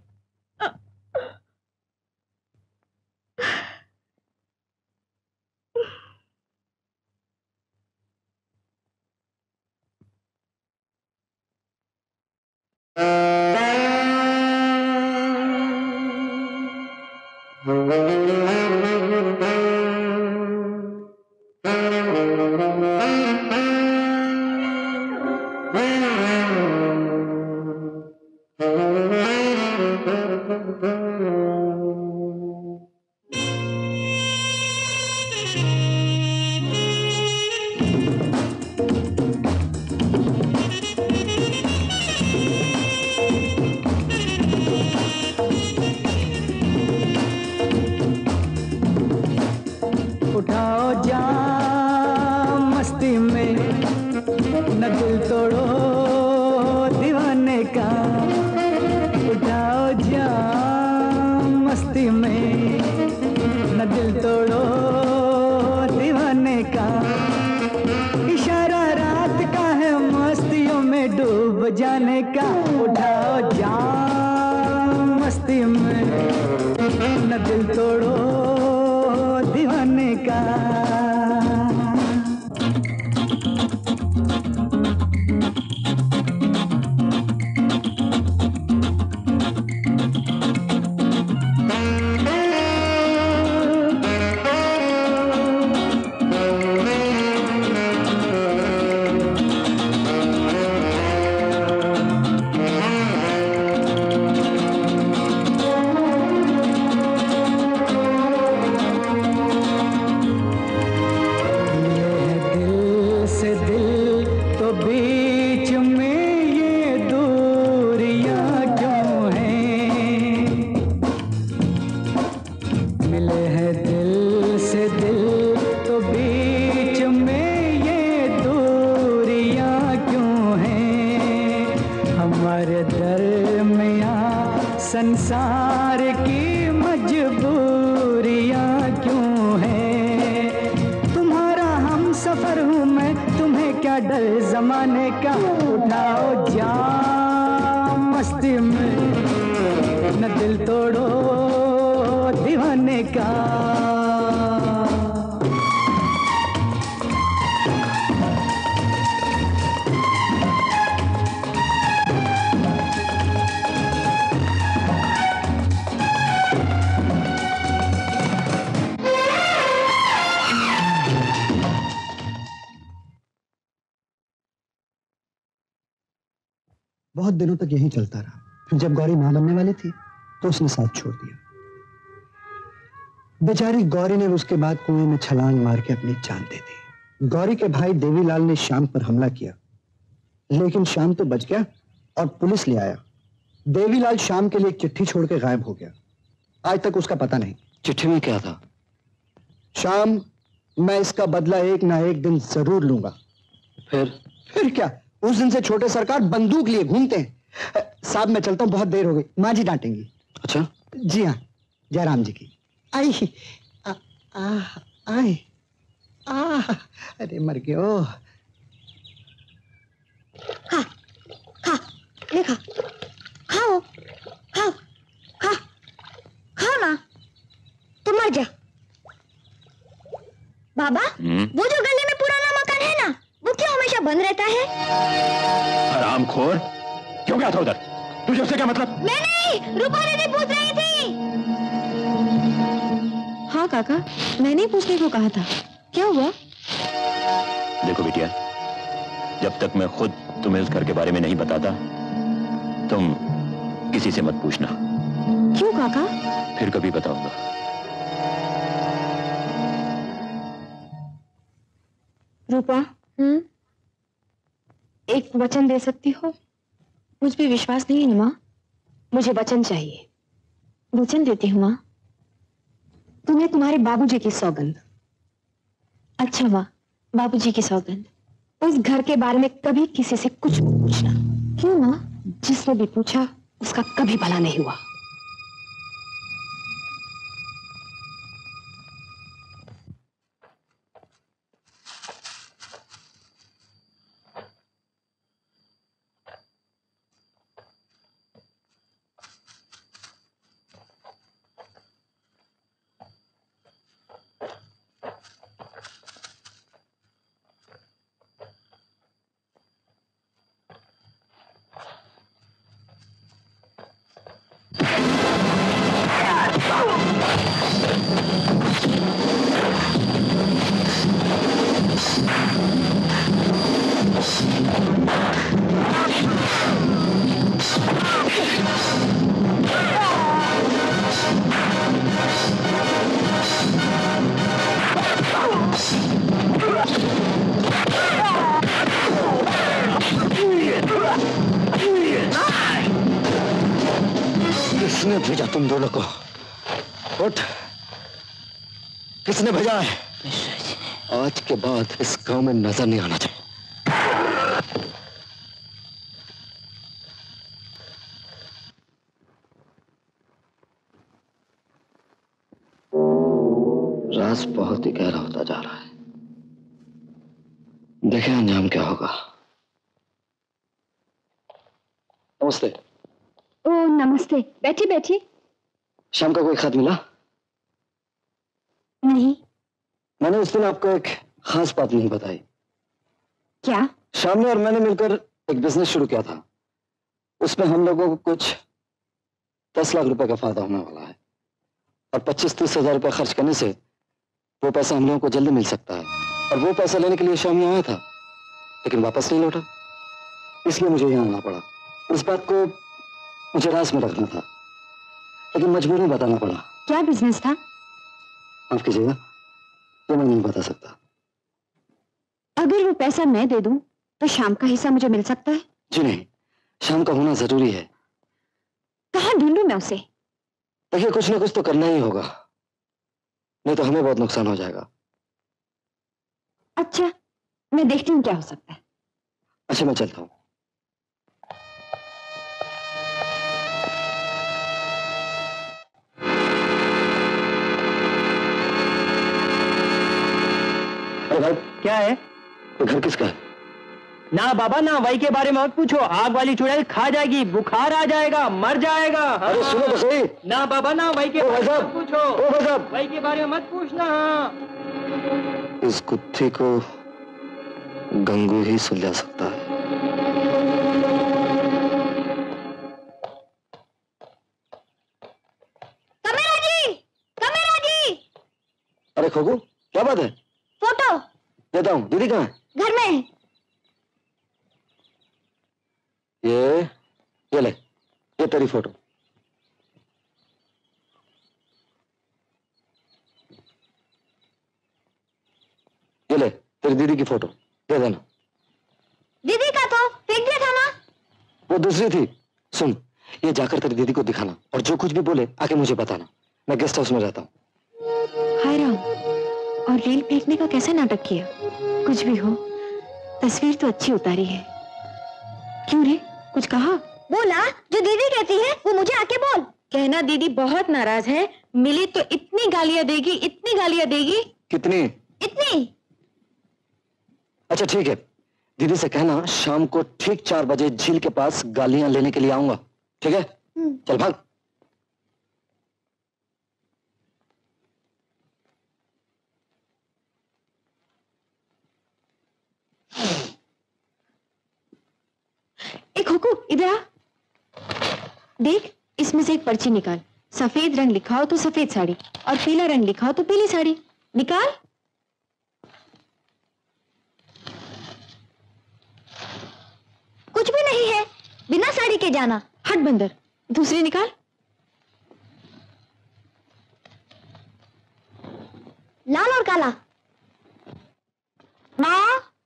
बहुत दिनों तक यही चलता रहा। फिर जब गौरी मां बनने वाली थी तो उसने साथ छोड़ दिया। बेचारी गौरी ने उसके बाद कुएं में छलांग मार के अपनी जान दे दी। गौरी के भाई देवीलाल ने श्याम पर हमला किया, लेकिन श्याम तो बच गया और पुलिस ले आया। देवीलाल श्याम के लिए एक चिट्ठी छोड़ के गायब हो गया। आज तक उसका पता नहीं। चिट्ठी में क्या था? श्याम, मैं इसका बदला एक ना एक दिन जरूर लूंगा। फिर क्या, उस दिन से छोटे सरकार बंदूक लिए घूमते हैं। साहब मैं चलता हूं, बहुत देर हो गई, माँ जी डांटेंगी। अच्छा? जी हाँ, जयराम जी की। आई आई अरे मर गयो। खा खा ले खा, खाओ खाओ खा, खाओ ना, तुम मर जा। बाबा, वो जो गली में पुराना मकान है ना, वो क्यों हमेशा बंद रहता है? हरामखोर, क्यों गया था उधर? तुझे उससे क्या मतलब? मैं नहीं, रूपा दीदी पूछ रही थी। हाँ काका, मैंने ही पूछने को कहा था। क्या हुआ? देखो बिटिया, जब तक मैं खुद तुम्हें उस घर के बारे में नहीं बताता, तुम किसी से मत पूछना। क्यों काका? फिर कभी बताऊंगा। रूपा, एक वचन दे सकती हो? मुझ पे विश्वास नहीं है माँ। मुझे वचन चाहिए। वचन देती हूँ माँ। तुम्हें तुम्हारे बाबूजी की सौगंध। अच्छा माँ, बाबूजी की सौगंध। उस घर के बारे में कभी किसी से कुछ मत पूछना। क्यों माँ? जिसने भी पूछा उसका कभी भला नहीं हुआ। किसने भेजा तुम दोनों को? उठ। किसने भेजा है? आज के बाद इस गांव में नजर नहीं आना चाहिए। राज बहुत ही गहरा होता जा रहा है। देखें अंजाम क्या होगा। नमस्ते। ओ नमस्ते, बैठी बैठी। शाम का कोई खत मिला? नहीं। मैंने उस दिन आपको एक खास बात नहीं बताई। क्या? शाम ने और मैंने मिलकर एक बिजनेस शुरू किया था। उसमें हम लोगों को कुछ 10 लाख रुपए का फायदा होने वाला है और 25-30 हजार रुपए खर्च करने से वो पैसा हम लोगों को जल्दी मिल सकता है। और वो पैसा लेने के लिए शाम यहाँ आया था लेकिन वापस नहीं लौटा, इसलिए मुझे यहाँ आना पड़ा। इस बात को मुझे राज में रखना था लेकिन मजबूरी बताना पड़ा। क्या बिजनेस था? माफ कीजिएगा, ये मैं नहीं बता सकता। अगर वो पैसा मैं दे दूं तो शाम का हिस्सा मुझे मिल सकता है? जी नहीं, शाम का होना जरूरी है। कहाँ ढूंढूं मैं उसे? देखिए कुछ ना कुछ तो करना ही होगा, नहीं तो हमें बहुत नुकसान हो जाएगा। अच्छा, मैं देखती हूँ क्या हो सकता है। अच्छा मैं चलता हूँ। अरे भाई क्या है? ये घर किसका है? ना बाबा ना वही के बारे में मत पूछो, आग वाली चुड़ैल खा जाएगी, बुखार आ जाएगा, मर जाएगा। अरे सुनो तो सही। ना बाबा ना वही के बारे में मत पूछो, ओ भाई साहब, वही के बारे में मत पूछना। इस कुत्ते को गंगू ही सुलझा सकता है। कमेरा जी! अरे खोगू क्या बात है? फोटो देता हूँ। दीदी कहाँ है? घर में है। ये ले, ये तेरी फोटो। ये ले तेरी दीदी की फोटो, दे देना। दीदी का तो फेंक दिया था ना। वो दूसरी थी। सुन, ये जाकर तेरी दीदी को दिखाना और जो कुछ भी बोले आके मुझे बताना। मैं गेस्ट हाउस में रहता हूँ। हाय राम, और रील फेंकने का कैसा नाटक किया? कुछ भी हो, तस्वीर तो अच्छी उतारी है। क्यों रे, कुछ कहा? बोला जो दीदी कहती है वो मुझे आके बोल। कहना दीदी बहुत नाराज है, मिली तो इतनी गालियां देगी, इतनी गालियां देगी। कितनी? इतनी। अच्छा ठीक है, दीदी से कहना शाम को ठीक 4 बजे झील के पास गालियां लेने के लिए आऊंगा। ठीक है? चल भाग। एक हुकू, इधर आ। देख, इसमें से एक पर्ची निकाल। सफेद रंग लिखा हो तो सफेद साड़ी और पीला रंग लिखा हो तो पीली साड़ी। निकाल। कुछ भी नहीं है, बिना साड़ी के जाना। हट बंदर, दूसरी निकाल। लाल और काला। माँ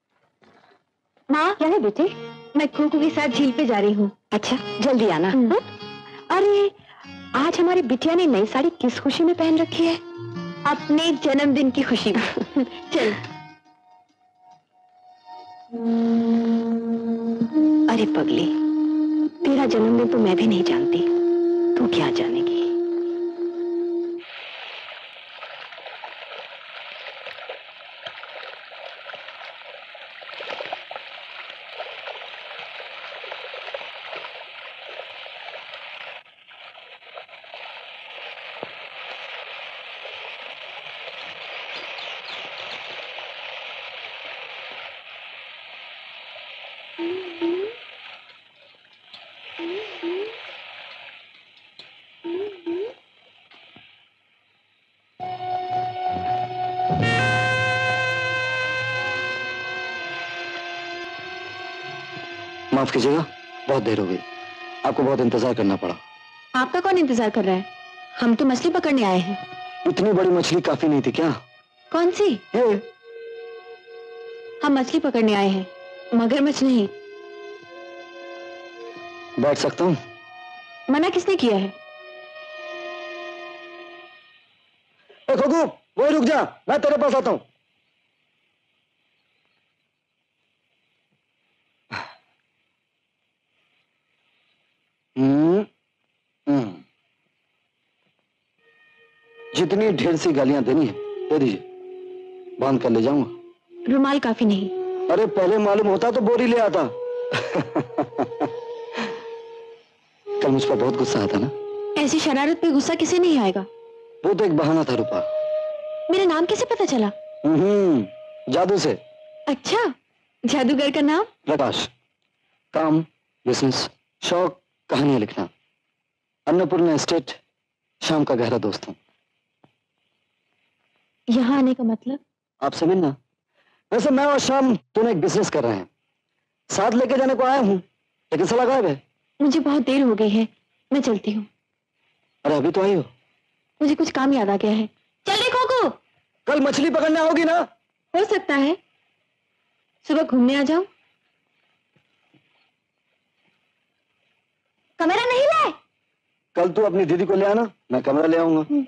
क्या है बेटे? मैं खोखो के साथ झील पे जा रही हूँ। अच्छा, जल्दी आना। अरे आज हमारी बिटिया ने नई साड़ी किस खुशी में पहन रखी है? अपने जन्मदिन की खुशी में। चल। अरे पगली, तेरा जन्मदिन तो मैं भी नहीं जानती, तू क्या जानेगी। माफ कीजिएगा, बहुत देर हो गई, आपको बहुत इंतजार करना पड़ा। आपका कौन इंतजार कर रहा है? हम तो मछली पकड़ने आए हैं। इतनी बड़ी मछली काफी नहीं थी क्या? कौन सी? हम मछली पकड़ने आए हैं, मगरमच्छ नहीं। बैठ सकता हूँ? मना किसने किया है? खोखू, वो रुक जा, मैं तेरे पास आता हूँ। जितनी ढेर सी गालियां देनी है दे दीजिए, बांध कर ले जाऊंगा। रुमाल काफी नहीं। अरे पहले मालूम होता तो बोरी ले आता। कल मुझ पर बहुत गुस्सा आता ना? ऐसी शरारत पे गुस्सा किसे नहीं आएगा? वो तो एक बहाना था रूपा। मेरा नाम कैसे पता चला? जादू से। अच्छा, जादूगर का नाम? प्रकाश। काम, बिजनेस, शौक, कहानियां लिखना। अन्नपूर्णा एस्टेट, शाम का गहरा दोस्त हूँ। यहाँ आने का मतलब? आपसे मिलना। वैसे मैं और शाम दोनों एक बिजनेस कर रहे हैं, साथ लेके जाने को आया हूँ, लेकिन साला गायब है। मुझे बहुत देर हो गई है, मैं चलती हूँ। अरे अभी तो आई हो? मुझे कुछ काम याद आ गया है। चल खोखो, कल मछली पकड़ने आओगी ना? हो सकता है, सुबह घूमने आ जाओ। कैमरा नहीं लाए? कल तू अपनी दीदी को ले आना, मैं कैमरा ले आऊंगा।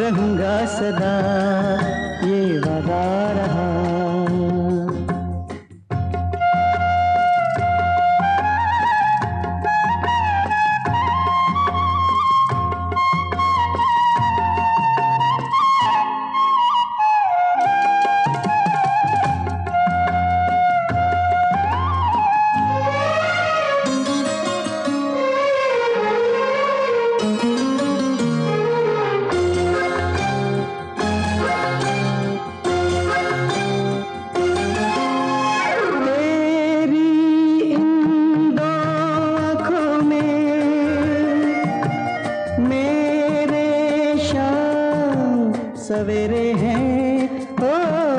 रहूंगा सदा, ये वादा रहा। सवेरे हैं ओ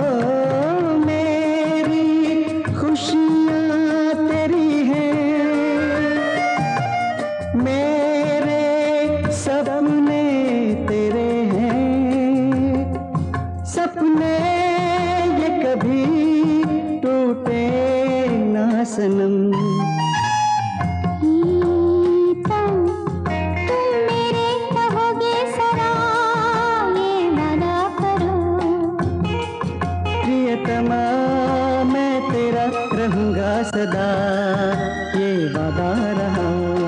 मेरी खुशियाँ तेरी हैं, मेरे सपने तेरे हैं, सपने ये कभी टूटे ना सनम। सदा ये वादा रहा।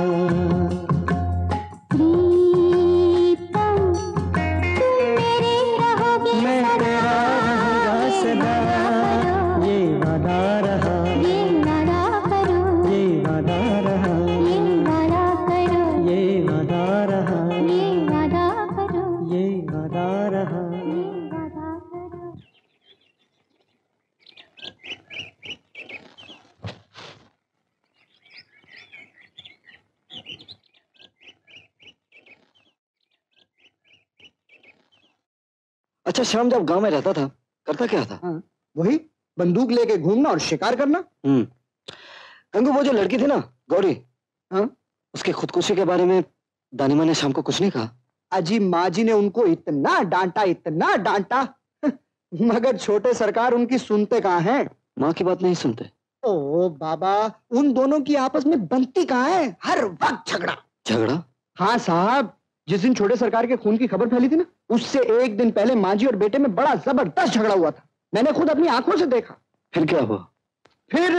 प्रीतम तुम मेरे रहोगे, मैं तेरा रहूंगा सदा, ये वादा रहा। ये वादा करो, ये वादा रहा, ये वादा करो, ये वादा रहा, ये वादा करो, ये वादा रहा, ये वादा करो। अच्छा, श्याम जब गांव में रहता था करता क्या था? हाँ, वही बंदूक लेके घूमना और शिकार करना। गंगू, वो जो लड़की थी ना गौरी, हाँ, उसकी खुदकुशी के बारे में दानी माँ ने शाम को कुछ नहीं कहा? अजी माँ जी ने उनको इतना डांटा मगर छोटे सरकार उनकी सुनते कहाँ हैं? माँ की बात नहीं सुनते। ओ बाबा, उन दोनों की आपस में बनती कहाँ है? हर वक्त झगड़ा। हाँ साहब, जिस दिन छोटे सरकार के खून की खबर फैली थी ना, उससे एक दिन पहले माँ जी और बेटे में बड़ा जबरदस्त झगड़ा हुआ था। मैंने खुद अपनी आंखों से देखा। फिर क्या हुआ? फिर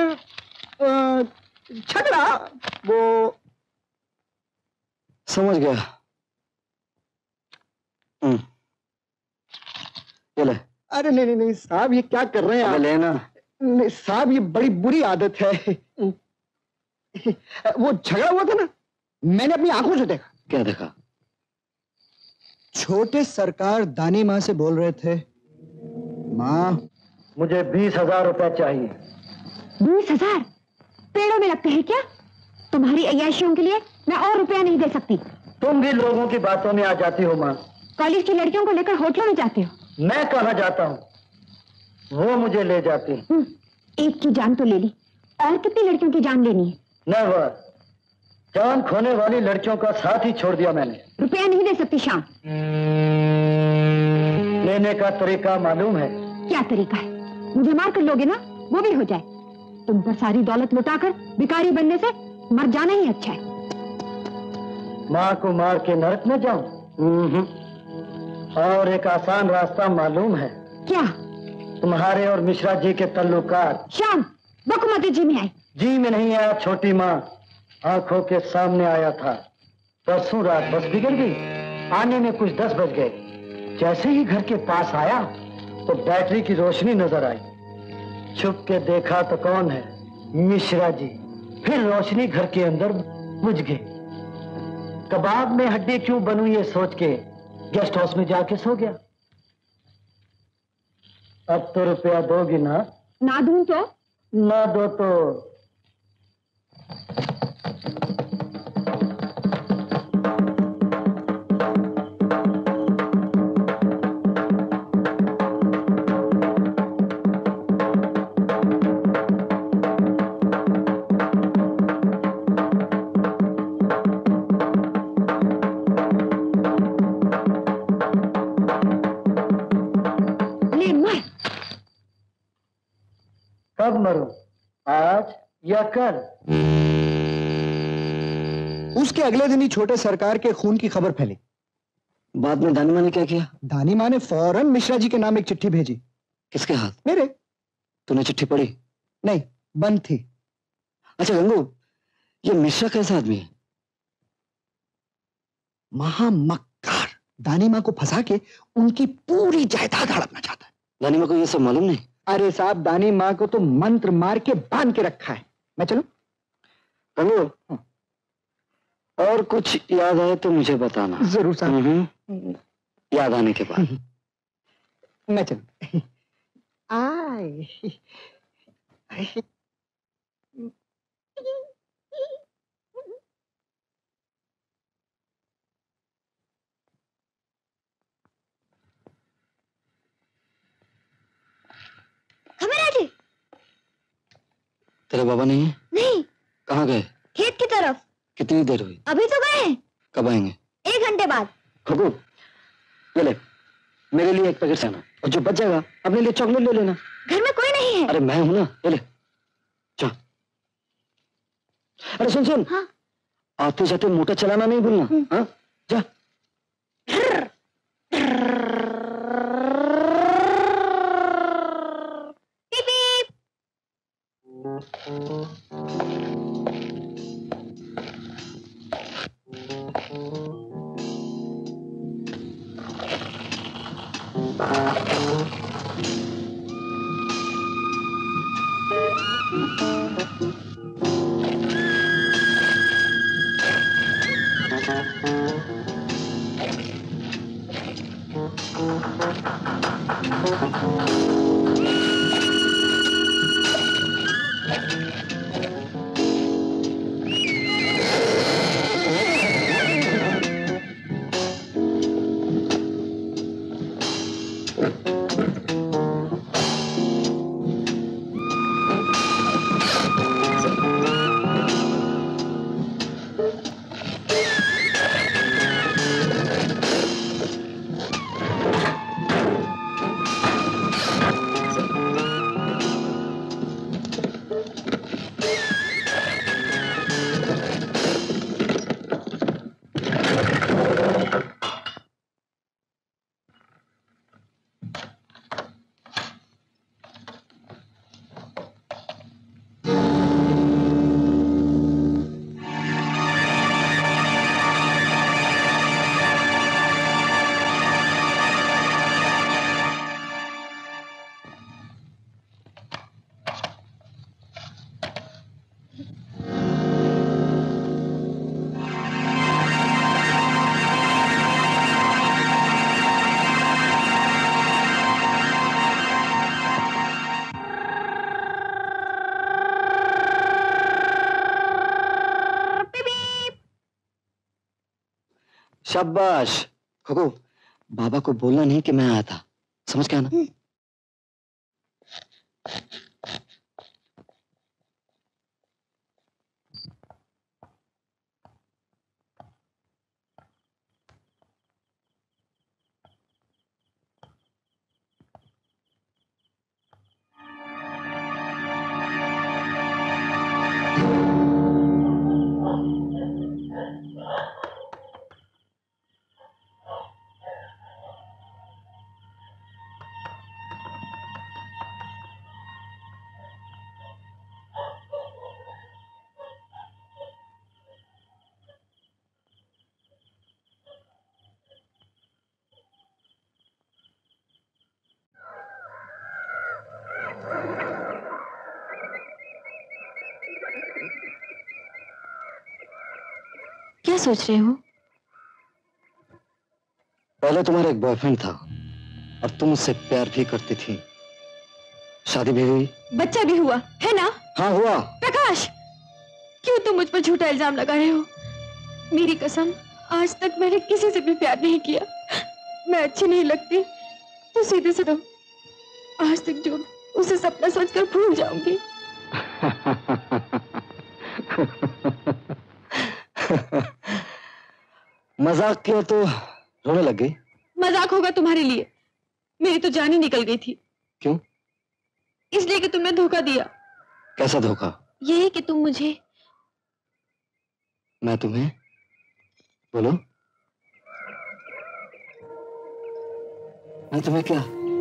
झगड़ा, वो समझ गया। ये ले। अरे नहीं साहब, ये क्या कर रहे हैं आप? लेना। नहीं साहब, ये बड़ी बुरी आदत है। वो झगड़ा हुआ था ना, मैंने अपनी आंखों से देखा। क्या देखा? छोटे सरकार दानी माँ से बोल रहे थे, माँ मुझे 20,000 रुपए चाहिए। 20,000? पेड़ों में लगते हैं क्या? तुम्हारी अय्याशियों के लिए मैं और रुपया नहीं दे सकती। तुम भी लोगों की बातों में आ जाती हो माँ। कॉलेज की लड़कियों को लेकर होटलों में जाते हो। मैं कहाँ जाता हूँ, वो मुझे ले जाती। एक की जान तो ले ली, और कितनी लड़कियों की जान लेनी है? नेवर। जान खोने वाली लड़कियों का साथ ही छोड़ दिया मैंने। रुपया नहीं दे सकती श्याम। लेने का तरीका मालूम है? क्या तरीका है? मुझे मार कर लोगे ना, वो भी हो जाए। तुम पर सारी दौलत लुटाकर भिखारी बनने से मर जाना ही अच्छा है। माँ को मार के नरक में जाऊं? और एक आसान रास्ता मालूम है? क्या? तुम्हारे और मिश्रा जी के तल्लुकात। श्याम, बकुमती जी में आई। जी में नहीं आया छोटी माँ, आंखों के सामने आया था। परसों रात बस बिगड़ गई, आने में कुछ 10 बज गए। जैसे ही घर के पास आया तो बैटरी की रोशनी नजर आई। छुप के देखा तो कौन है? मिश्रा जी। फिर रोशनी घर के अंदर बुझ गई। कबाब में हड्डी क्यों बनूं ये सोच के गेस्ट हाउस में जाके सो गया। अब तो रुपया दोगी ना? ना दूं तो? ना दो तो कब मरूं, आज या कल? उसके अगले दिन ही छोटे सरकार के खून की खबर फैली। बाद में दानी माँ ने क्या किया? दानी माँ ने फौरन मिश्रा जी के नाम एक चिट्ठी भेजी। किसके हाथ? मेरे। तूने चिट्ठी पढ़ी? नहीं, बंद थी। अच्छा गंगू, ये मिश्रा कैसा आदमी है? महामक्कार। दानी माँ को फंसा के उनकी पूरी जायदाद हड़पना चाहता है। दानी माँ को ये सब मालूम नहीं? अरे साहब, दानी माँ को तो मंत्र मार के बांध के रखा है। मैं चलूं? गंगू, और कुछ याद आए तो मुझे बताना। जरूर साहब। याद आने के बाद। मैं चलूं? आए। जी। तेरे बाबा नहीं है? नहीं। कहाँ गए? खेत की तरफ। कितनी देर हुई? अभी तो गए हैं। कब आएंगे? 1 घंटे बाद। खगू, ये ले, मेरे लिए एक पैकेट लाना, और जो बच जाएगा अपने लिए चॉकलेट ले लेना। घर में कोई नहीं है। अरे मैं हूं ना, ये ले। जा। अरे सुन सुन। हाँ? आते जाते मोटर चलाना नहीं भूलना। हाँ? जा। शाबाश। खगो, बाबा को बोलना नहीं कि मैं आया था, समझ गया ना? क्या सोच रहे हो? पहले तुम्हारा एक बॉयफ्रेंड था और तुम उससे प्यार भी करती थी। शादी भी हुई, बच्चा भी हुआ है ना? हाँ हुआ। प्रकाश, क्यों तुम मुझ पर झूठा इल्जाम लगा रहे हो? मेरी कसम, आज तक मैंने किसी से भी प्यार नहीं किया। मैं अच्छी नहीं लगती तो सीधे से दो। आज तक जो उसे सपना सोचकर भूल जाऊंगी। मजाक किया तो रोने लग गई। मजाक होगा तुम्हारे लिए, मेरी तो जान ही निकल गई थी। क्यों? इसलिए कि तुमने धोखा दिया। कैसा धोखा? यही कि तुम मुझे। मैं तुम्हें? बोलो। मैं तुम्हें क्या?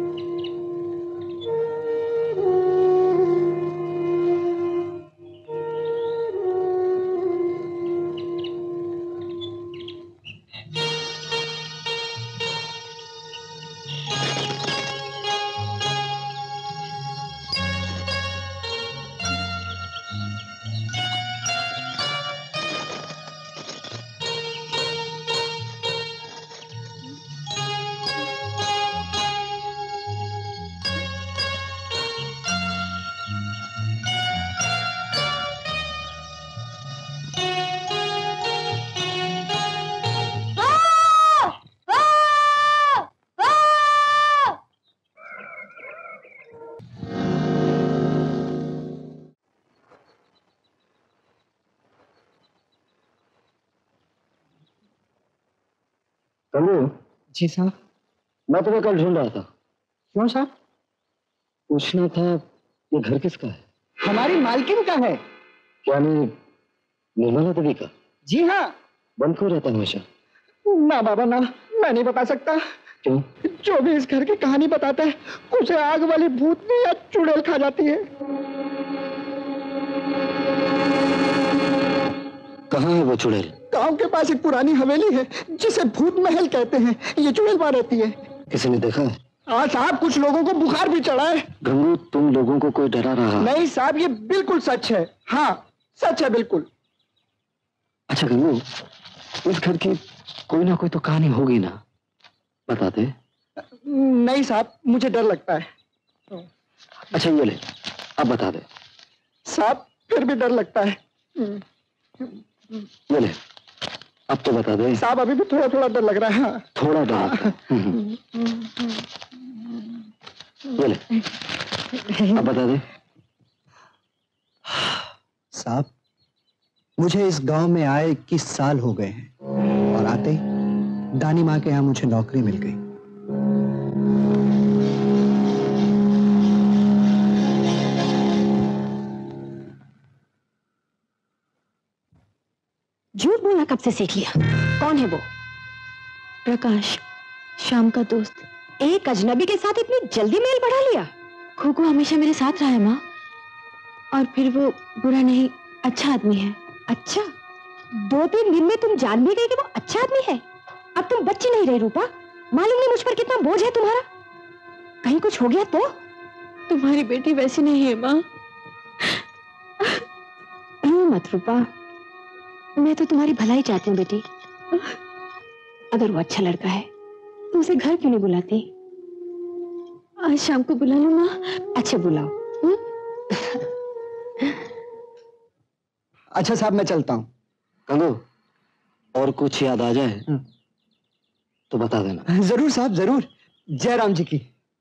जी साहब। मैं तुम्हें कल ढूंढ रहा था। क्यों साहब? पूछना था ये घर किसका है? हमारी मालकिन का है। यानी निर्मला देवी का? जी हाँ। बंद क्यों रहता हमेशा? ना बाबा ना, मैं नहीं बता सकता। क्यों? जो भी इस घर की कहानी बताता है उसे आग वाली भूतनी या चुड़ैल खा जाती है। कहाँ है वो चुड़ैल? गांव के पास एक पुरानी हवेली है जिसे भूत महल कहते हैं। ये चुड़ैल वहां रहती है। किसी ने देखा है? हाँ साहब, कुछ लोगों को बुखार भी चढ़ा है। गंगू, तुम लोगों को कोई डरा रहा? नहीं साहब, ये बिल्कुल सच है। हाँ सच है बिल्कुल। अच्छा गंगू, इस घर की कोई ना कोई तो कहानी होगी ना, बता दे। नहीं साहब, मुझे डर लगता है। अच्छा ये ले, अब बता दे। साहब फिर भी डर लगता है। ये ले, अब तो बता दे। साहब अभी भी थोड़ा थोड़ा डर लग रहा है। थोड़ा डर लगता है। ये ले, अब बता दे। साहब मुझे इस गांव में आए 21 साल हो गए हैं और आते ही दानी माँ के यहाँ मुझे नौकरी मिल गई। झूठ बोलना कब से सीख लिया? कौन है वो? प्रकाश, शाम का दोस्त। एक अजनबी के साथ इतनी जल्दी मेल बढ़ा लिया? खोको हमेशा मेरे साथ रहा है माँ, और फिर वो बुरा नहीं, अच्छा आदमी है। अच्छा, 2-3 दिन में तुम जान भी गई कि वो अच्छा आदमी है। अब तुम बच्ची नहीं रही रूपा। मालूम नहीं मुझ पर कितना बोझ है तुम्हारा। कहीं कुछ हो गया तो? तुम्हारी बेटी वैसी नहीं है माँ। रो मत रूपा, मैं तो तुम्हारी भलाई चाहती हूँ बेटी। अगर वो अच्छा लड़का है तो उसे घर क्यों नहीं बुलाती? आज शाम को बुला लो माँ। अच्छा बुलाओ। अच्छा साहब मैं चलता हूँ। गंगू, और कुछ याद आ जाए तो बता देना। जरूर साहब जरूर। जय राम जी की।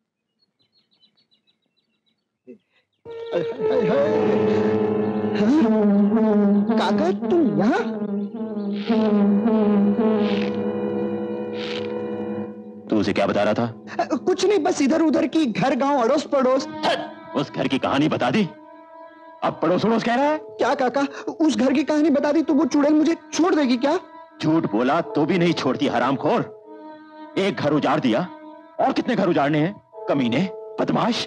काका तुम यहाँ? तू उसे क्या बता रहा था? कुछ नहीं, बस इधर उधर की घर गांव अड़ोस पड़ोस। उस घर की कहानी बता दी, अब पड़ोस अड़ोस कह रहा है? क्या काका, उस घर की कहानी बता दी तो वो चुड़ैल मुझे छोड़ देगी क्या? झूठ बोला तो भी नहीं छोड़ती हरामखोर। एक घर उजाड़ दिया, और कितने घर उजाड़ने हैं? कमीने, बदमाश।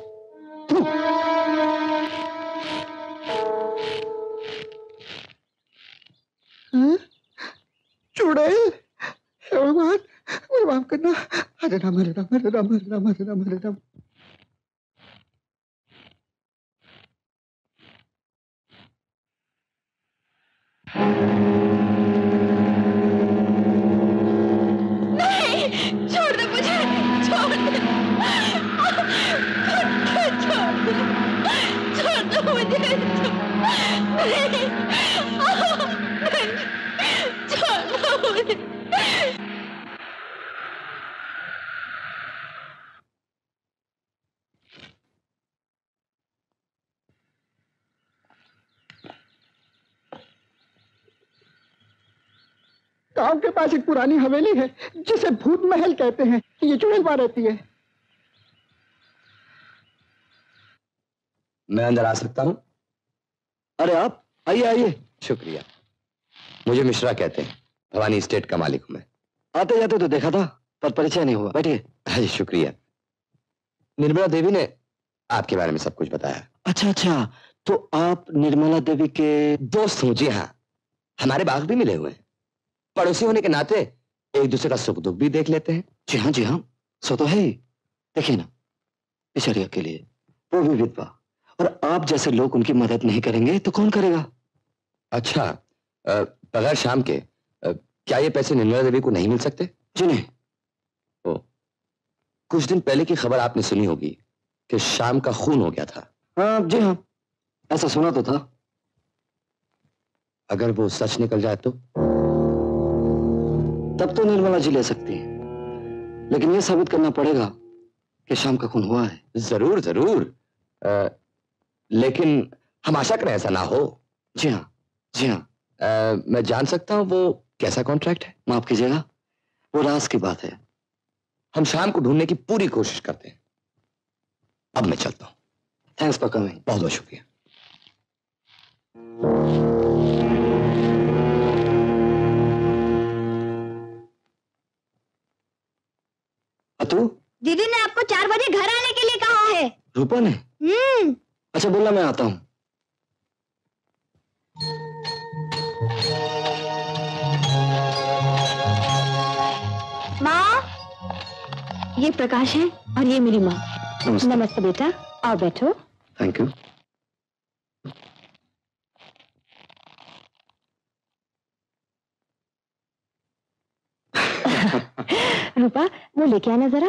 चुड़ैल, हे भगवान मुझे माफ करना। हरे राम हरे राम हरे राम हरे राम हरे राम हरे राम। नहीं, छोड़ दे मुझे, छोड़ दे, छोड़ दो मुझे, नहीं, छोड़ दो मुझे। गांव के पास एक पुरानी हवेली है जिसे भूत महल कहते हैं। ये चुड़ैल वहां रहती है। मैं अंदर आ सकता हूँ? अरे आप आइए आइए। शुक्रिया। मुझे मिश्रा कहते हैं, भवानी स्टेट का मालिक हूं मैं। आते जाते तो देखा था पर परिचय नहीं हुआ। बैठिए। अरे शुक्रिया। निर्मला देवी ने आपके बारे में सब कुछ बताया। अच्छा अच्छा, तो आप निर्मला देवी के दोस्त हो? जी हाँ, हमारे बाग भी मिले हुए हैं। पड़ोसी होने के नाते एक दूसरे का सुख दुख भी देख लेते हैं। जी हाँ जी हाँ, सो तो है ही। देखिए ना, बेचारी अकेली है, वो भी विधवा, और आप जैसे लोग उनकी मदद नहीं करेंगे तो कौन करेगा? अच्छा, बगैर शाम के क्या ये पैसे निर्मला देवी को नहीं मिल सकते? जी नहीं। ओ, कुछ दिन पहले की खबर आपने सुनी होगी कि शाम का खून हो गया था। हाँ जी हाँ, ऐसा सुना तो था। अगर वो सच निकल जाए तो? तब तो निर्मला जी ले सकती है, लेकिन ये साबित करना पड़ेगा कि शाम का खून हुआ है। जरूर जरूर, लेकिन हम आशा करें ऐसा ना हो। जी हाँ जी हाँ। मैं जान सकता हूँ वो कैसा कॉन्ट्रैक्ट है? माफ कीजिएगा, वो राज की बात है। हम शाम को ढूंढने की पूरी कोशिश करते हैं। अब मैं चलता हूँ। Thanks for coming. बहुत बहुत शुक्रिया। अतु, दीदी ने आपको 4 बजे घर आने के लिए कहा है। रूपा ने? अच्छा, बोला मैं आता हूँ। माँ, ये प्रकाश है और ये मेरी माँ। नमस्ते बेटा, आओ बैठो। Thank you. रूपा, वो लेके आना जरा।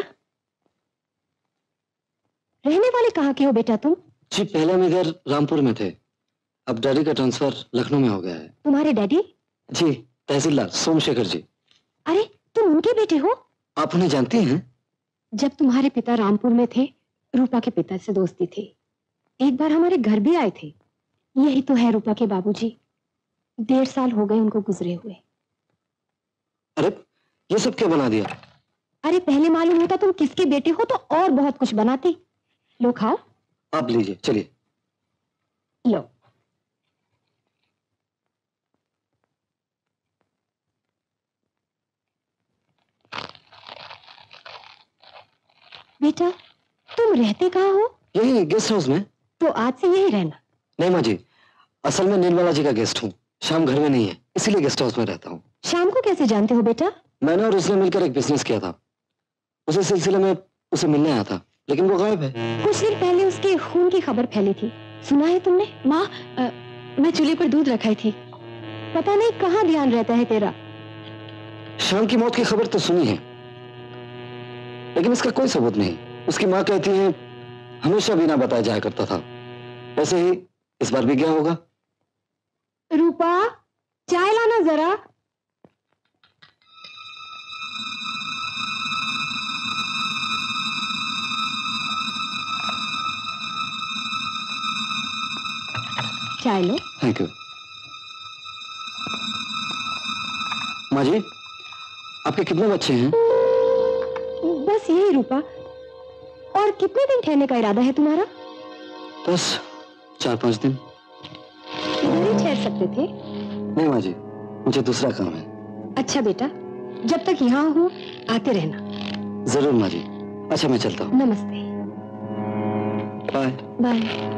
रहने वाले कहाँ के हो बेटा तुम? जी, पहले हम इधर रामपुर में थे, अब डैडी का ट्रांसफर लखनऊ में हो गया है। तुम्हारे डैडी? जी, तहसीलदार सोमशेखर जी। अरे, तुम उनके बेटे हो? आप उन्हें जानती हैं? जब तुम्हारे पिता रामपुर में थे, रूपा के पिता से दोस्ती थी। एक बार हमारे घर भी आए थे। यही तो है रूपा के बाबूजी। 1.5 साल हो गए उनको गुजरे हुए। अरे, ये सब क्या बना दिया? अरे, पहले मालूम होता तुम किसके बेटे हो तो और बहुत कुछ बनाती। लो खाओ। आप लीजिए, चलिए। लो। बेटा, तुम रहते कहाँ हो? यही गेस्ट हाउस में। तो आज से यही रहना? नहीं माँ जी, असल में नीलवाला जी का गेस्ट हूँ। शाम घर में नहीं है, इसीलिए गेस्ट हाउस में रहता हूँ। शाम को कैसे जानते हो बेटा? मैंने और उसने मिलकर एक बिजनेस किया था, उसी सिलसिले में उसे मिलने आया था, लेकिन वो गायब है। कुछ दिन पहले उसके खून की खबर फैली थी, सुना है तुमने? माँ, मैं चूल्हे पर दूध रखाई थी। पता नहीं कहाँ ध्यान रहता है तेरा। शाम की मौत की खबर तो सुनी है, लेकिन इसका कोई सबूत नहीं। उसकी माँ कहती है हमेशा बिना बताया जाया करता था। वैसे ही इस बार भी गया होगा। रूपा, चाय लाना जरा। चाय लो। Thank you. माँ जी, आपके कितने बच्चे हैं? बस यही रूपा। और कितने दिन ठहरने का इरादा है तुम्हारा? बस 4-5 दिन। इधर ही ठहर सकते थे। नहीं माँ जी, मुझे दूसरा काम है। अच्छा बेटा, जब तक यहाँ हो आते रहना। जरूर माँ जी। अच्छा, मैं चलता हूँ। नमस्ते। Bye bye.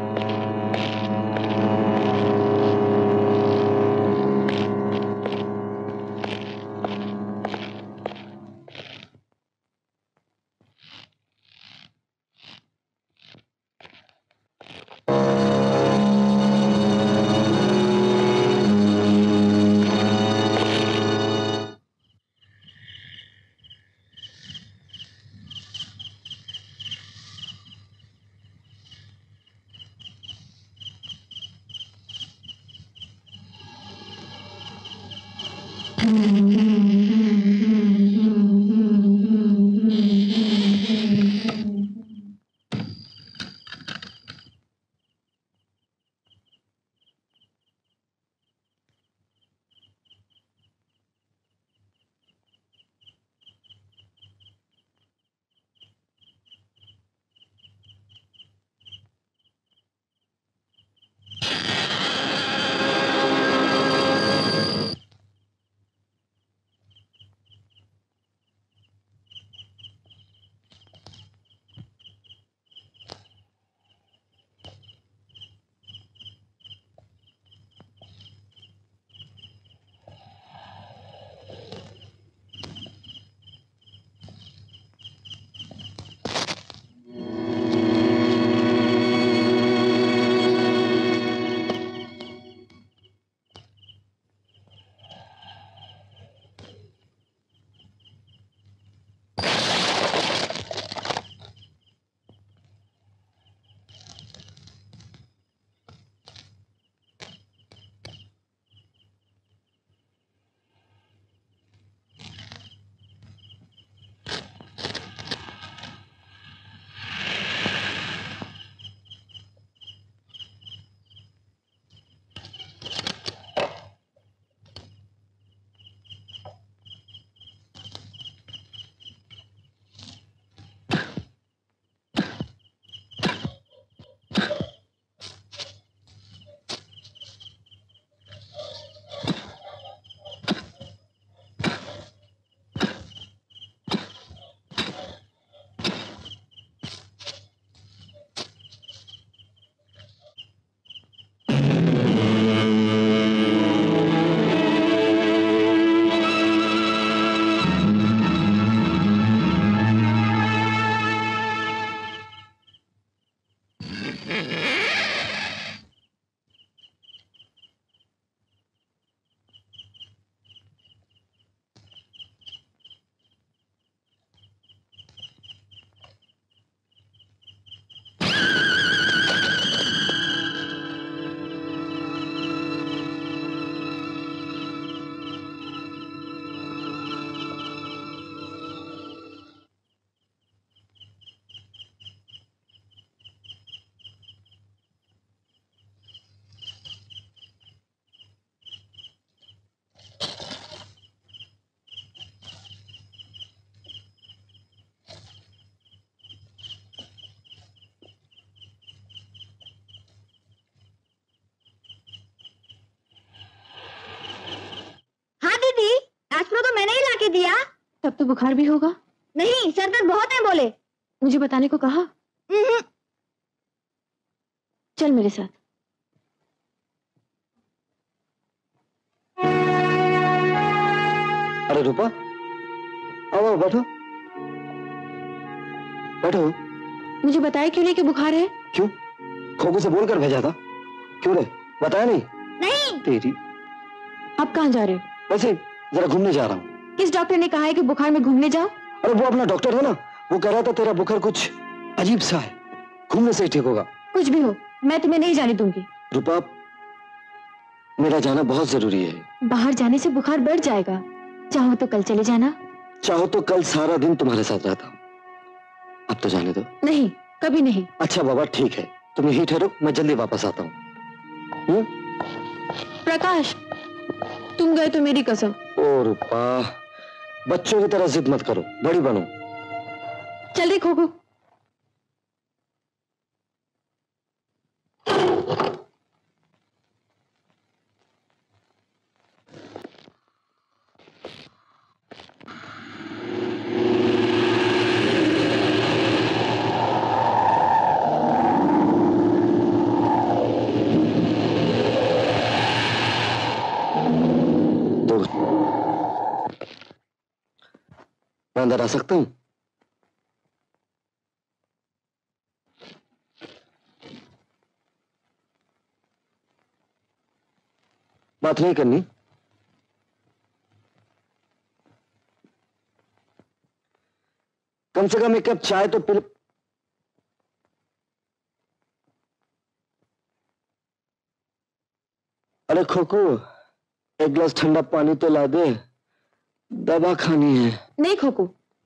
भी दिया। तब तो बुखार भी होगा। नहीं, सर दर्द बहुत है बोले। मुझे बताने को कहा। चल मेरे साथ। अरे रूपा, आओ बैठो बैठो। मुझे बताया क्यों नहीं कि बुखार है? क्यों? खोखू से बोलकर भेजा था। क्यों रे, बताया नहीं? नहीं। तेरी। आप कहाँ जा रहे हो? वैसे जरा घूमने जा रहा हूँ। किस डॉक्टर ने कहा है कि बुखार में घूमने जाओ? अरे वो अपना डॉक्टर है ना, वो कह रहा था तेरा बुखार कुछ अजीब सा है, घूमने से ही ठीक होगा। कुछ भी हो, मैं तुम्हें नहीं जाने दूंगी। रूपा, मेरा जाना बहुत जरूरी है। बाहर जाने से बुखार बढ़ जाएगा। चाहो तो कल चले जाना। चाहो तो कल सारा दिन तुम्हारे साथ रहता हूँ। अब तो जाने दो। नहीं, कभी नहीं। अच्छा बाबा ठीक है, तुम यहीं ठहरो, मैं जल्दी वापस आता हूँ। प्रकाश, तुम गए तो मेरी कसम। ओ रूपा, बच्चों की तरह जिद मत करो, बड़ी बनो। चल रे खोखू। मैं अंदर आ सकता हूँ? बात नहीं करनी? कम से कम एक कप चाय तो पी। अरे खोखू, एक गिलास ठंडा पानी तो ला दे, दवा खानी है। नहीं खोखू,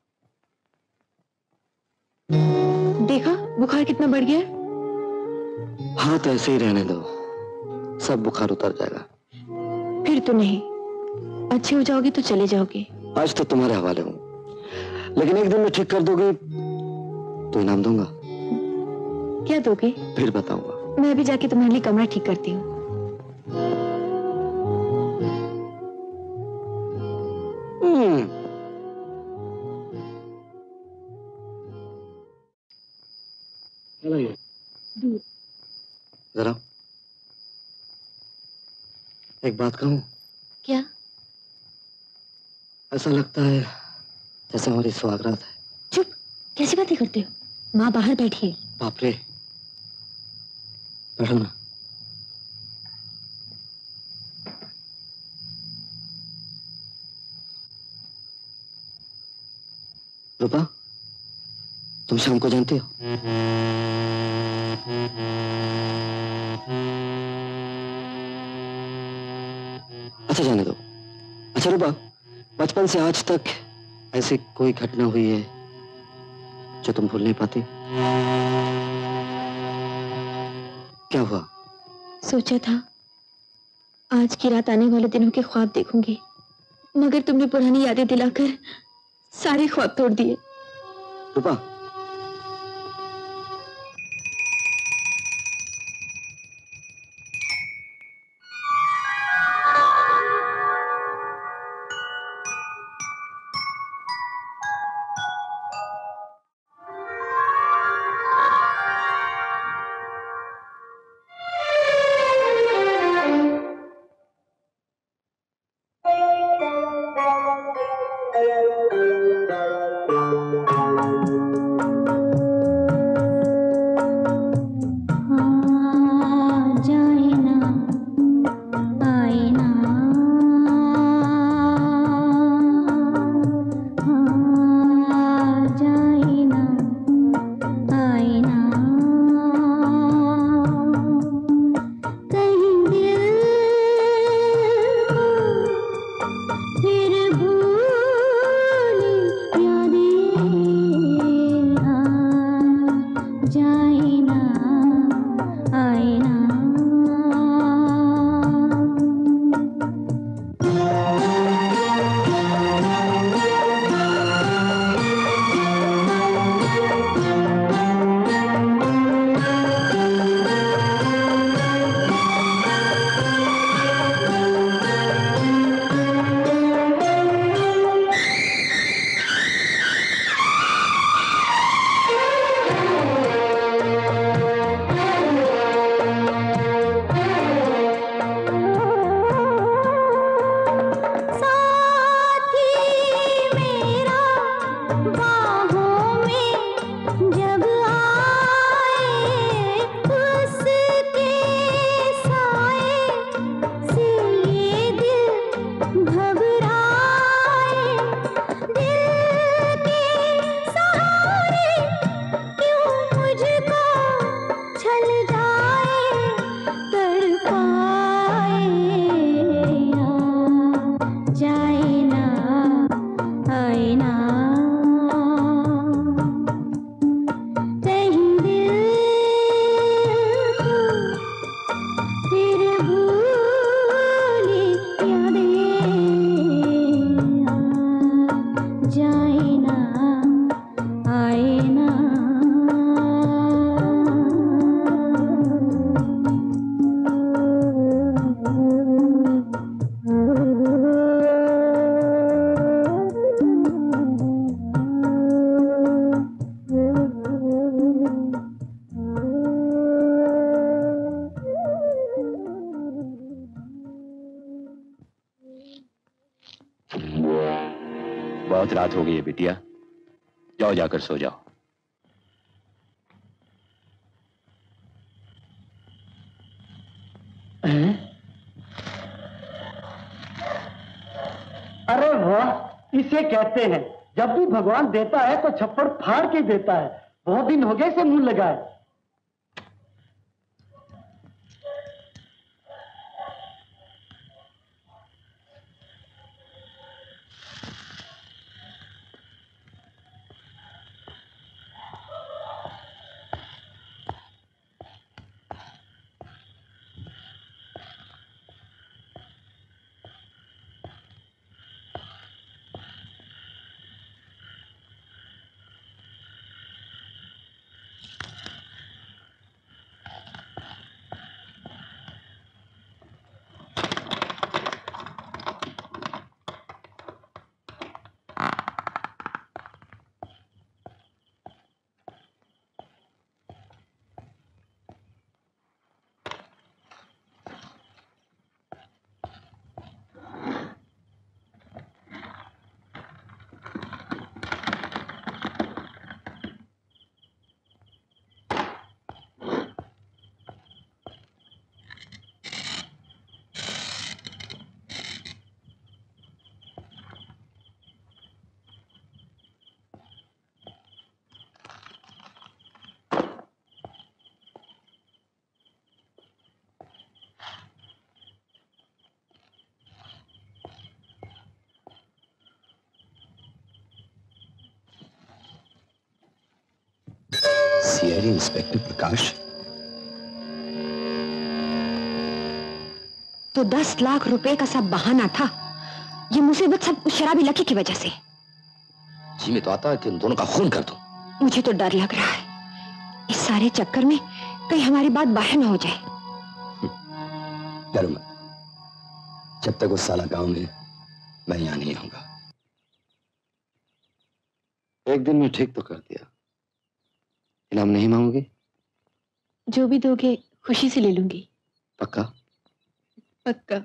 देखा बुखार कितना बढ़ गया। हाथ ऐसे ही रहने दो, सब बुखार उतर जाएगा। फिर तो नहीं, अच्छे हो जाओगे तो चले जाओगे। आज तो तुम्हारे हवाले हूं, लेकिन एक दिन में ठीक कर दोगी तो इनाम दूंगा। क्या दोगे? फिर बताऊंगा। मैं भी जाके तुम्हारे लिए कमरा ठीक करती हूँ। जरा एक बात कहूं? क्या? ऐसा लगता है जैसे हमारी सुहागरात है। चुप, कैसी बातें करते हो? माँ बाहर बैठी है। बाप रे, बैठो ना। रूपा, तुम शाम को जानती हो? अच्छा जाने दो। अच्छा रूपा, बचपन से आज तक ऐसी कोई घटना हुई है जो तुम भूल नहीं पाती? क्या हुआ? सोचा था आज की रात आने वाले दिनों के ख्वाब देखूंगी, मगर तुमने पुरानी यादें दिलाकर सारे ख्वाब तोड़ दिए। रूपा, बहुत रात हो गई है बिटिया, जाओ जाकर सो जाओ। अरे वाह, इसे कहते हैं जब भी भगवान देता है तो छप्पड़ फाड़ के देता है। बहुत दिन हो गए इसे मुंह लगाए। सीआईडी इंस्पेक्टर प्रकाश तो 10 लाख रुपए का सब बहाना था। ये मुसीबत सब उस शराबी लकी की वजह से। जी में तो आता है कि उन दोनों का खून कर दूं। मुझे तो डर लग रहा है इस सारे चक्कर में कहीं हमारी बात बाहर न हो जाए। डरो मत, जब तक उस साला गांव में मैं यहां नहीं आऊंगा। एक दिन में ठीक तो कर दिया। इनाम नहीं मांगोगे? जो भी दोगे खुशी से ले लूंगी। पक्का? पक्का।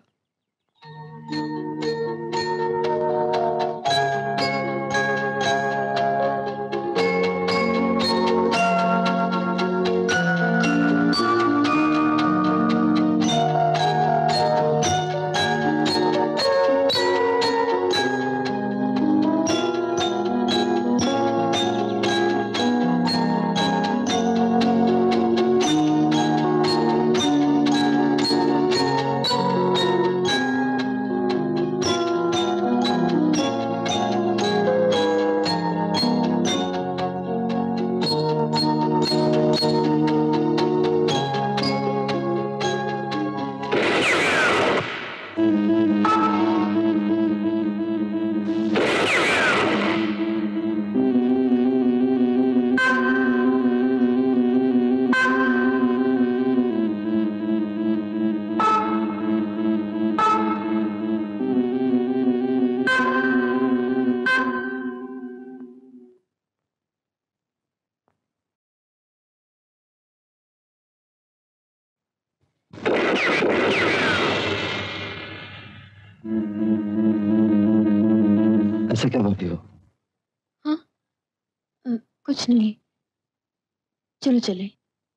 ऐसा क्या बोलती हो? हाँ, कुछ नहीं, चलो चले।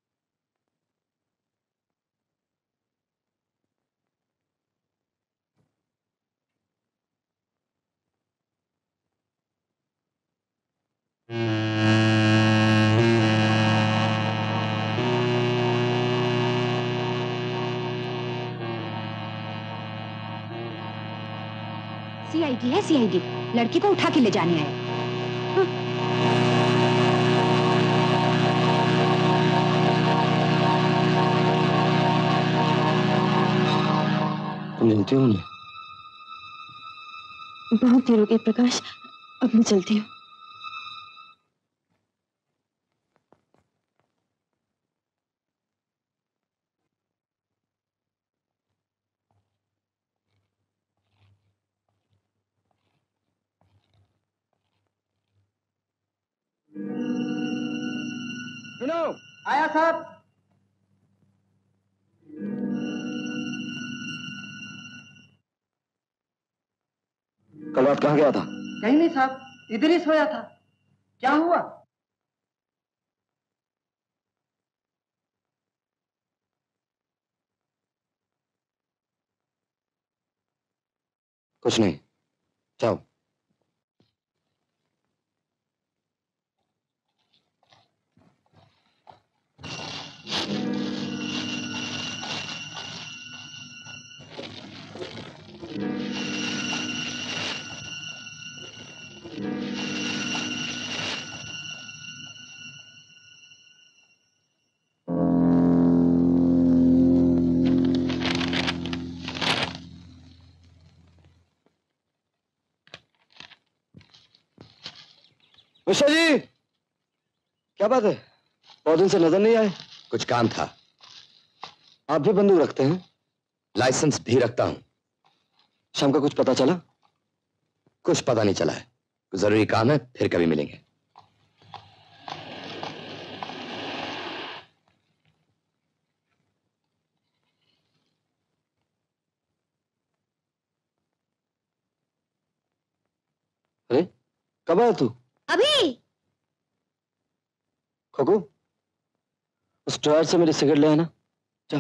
सीआईडी है सीआईडी, लड़की को उठा के ले जाने आए। तुम जानती हो उन्हें? बहुत देर हो गई प्रकाश, अब मैं चलती हूँ। सुनो, आया साहब। कल रात कहाँ गया था? कहीं नहीं साहब, इधर ही सोया था। क्या हुआ? कुछ नहीं, जाओ। मिश्रा जी, क्या बात है? बहुत दिन से नजर नहीं आए। कुछ काम था। आप भी बंदूक रखते हैं? लाइसेंस भी रखता हूं। शाम का कुछ पता चला? कुछ पता नहीं चला है। कुछ जरूरी काम है, फिर कभी मिलेंगे। अरे कब आया तू? अभी। खोकू, उस ड्रायर से मेरी सिगरेट ले आना। जा।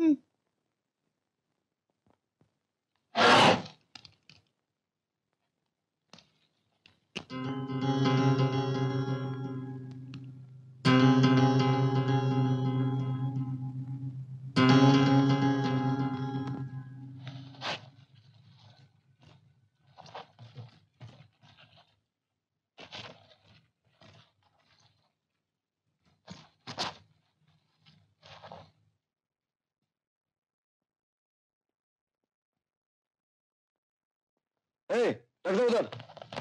रख दो उधर।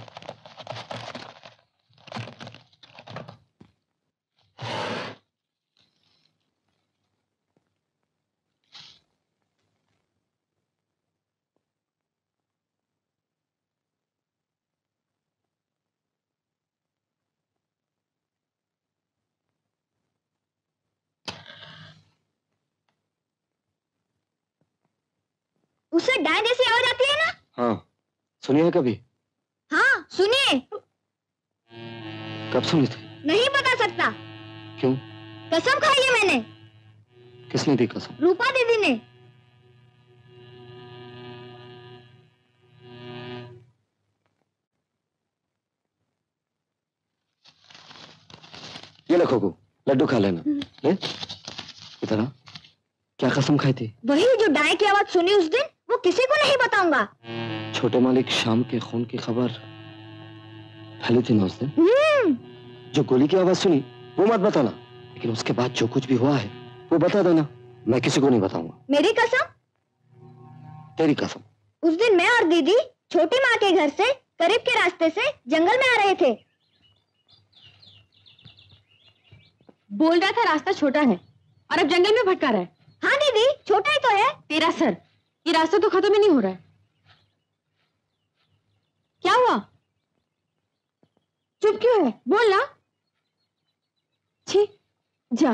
उससे डाय जैसी आवाज आती है ना? हाँ, सुनिए है कभी? हाँ सुनिए। कब सुनी थी? नहीं बता सकता। क्यों? कसम खाई है मैंने। किसने दी कसम? रूपा दीदी ने। ये लो खोकू, लड्डू खा लेना। ले इधर आ। क्या कसम खाई थी? वही जो डाय की आवाज सुनी उस दिन, वो किसी को नहीं बताऊंगा। छोटे मालिक शाम के खून की खबर फैली थी ना उस दिन। जो गोली की आवाज सुनी वो मत बताना, लेकिन उसके बाद जो कुछ भी हुआ है वो बता देना। मैं किसी को नहीं बताऊंगा। मेरी कसम? तेरी कसम। उस दिन मैं और दीदी छोटी माँ के घर से करीब के रास्ते से जंगल में आ रहे थे। बोल रहा था रास्ता छोटा है और अब जंगल में भटका रहा है। हाँ दीदी, छोटा ही तो है। तेरा सर, ये रास्ता तो खत्म ही नहीं हो रहा है। क्या हुआ? चुप क्यों है? बोल ना। छी, जा।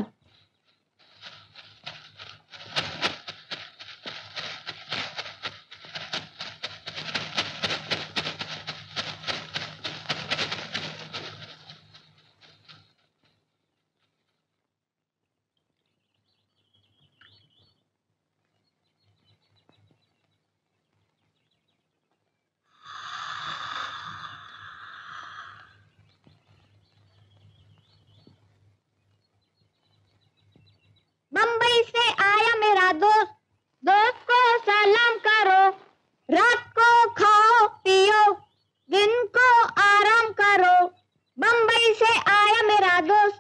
बम्बई से आया मेरा दोस्त, दोस्त को सलाम करो। रात को खाओ पियो, दिन को आराम करो। बम्बई से आया मेरा दोस्त।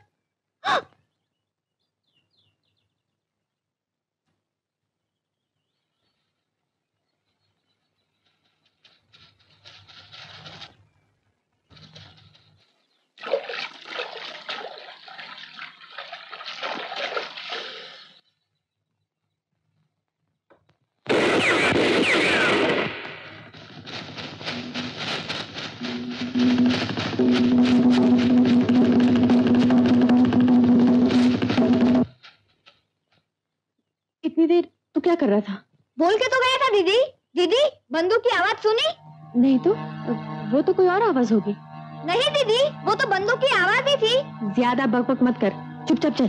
इतनी देर तू क्या कर रहा था? बोल के तो गया था दीदी। दीदी, बंदूक की आवाज सुनी? नहीं तो वो तो कोई और आवाज होगी। नहीं दीदी, वो तो बंदूक की आवाज ही थी। ज्यादा बकबक मत कर, चुपचाप चल।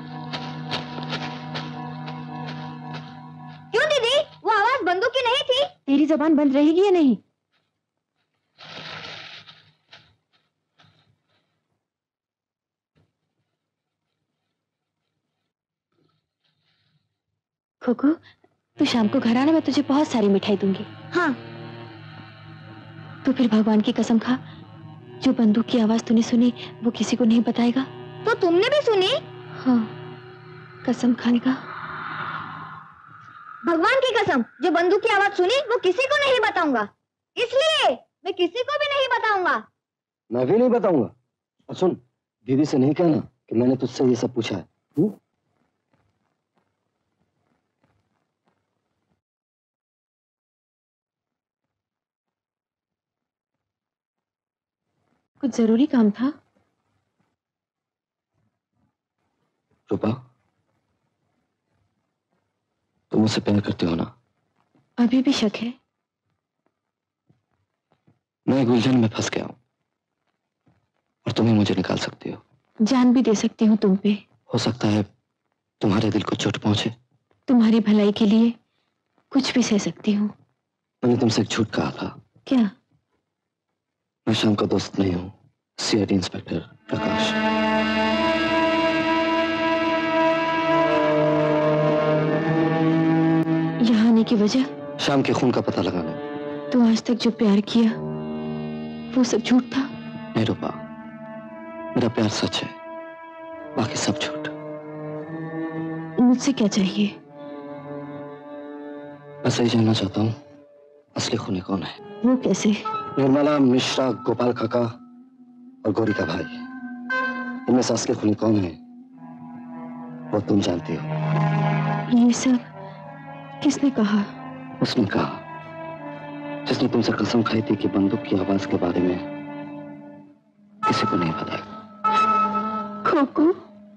क्यों दीदी, वो आवाज बंदूक की नहीं थी? तेरी जबान बंद रहेगी या नहीं? खोखो, तू शाम को घर आना, मैं तुझे बहुत सारी मिठाई दूंगी। हाँ। तो फिर भगवान की कसम खा, जो बंदूक की आवाज तूने सुनी वो किसी को नहीं बताएगा। तो तुमने भी सुनी? हाँ, कसम खाएगा। भगवान की कसम, जो बंदूक की आवाज सुनी वो किसी को नहीं बताऊंगा। इसलिए मैं किसी को भी नहीं बताऊंगा। मैं भी नहीं बताऊंगा। और सुन, दीदी से नहीं कहना कि मैंने तुझसे ये सब पूछा है। कुछ जरूरी काम था? रूपा, तुम मुझसे प्यार करती हो ना? अभी भी शक है? मैं एक उलझन में फंस गया हूं और तुम ही मुझे निकाल सकती हो। जान भी दे सकती हूँ तुम पे। हो सकता है तुम्हारे दिल को चोट पहुंचे। तुम्हारी भलाई के लिए कुछ भी सह सकती हूँ। मैंने तुमसे एक झूठ कहा था। क्या? मैं शाम का दोस्त नहीं हूँ, सीआईडी इंस्पेक्टर प्रकाश। यहाँ आने की वजह? शाम के खून का पता लगाना। तो आज तक जो प्यार किया वो सब झूठ था? नहीं रूपा, मेरा प्यार सच है, बाकी सब झूठ। मुझसे क्या चाहिए? मैं सही जानना चाहता हूँ, असली खूनी कौन है? वो कैसे? निर्मला, मिश्रा, गोपाल काका और गौरी का भाई, इनमें से असली खूनी कौन है वो तुम जानती हो। ये सब किसने कहा? उसने कहा जिसने तुमसे कसम खाई थी कि बंदूक की आवाज के बारे में किसी को नहीं बताया। खोको,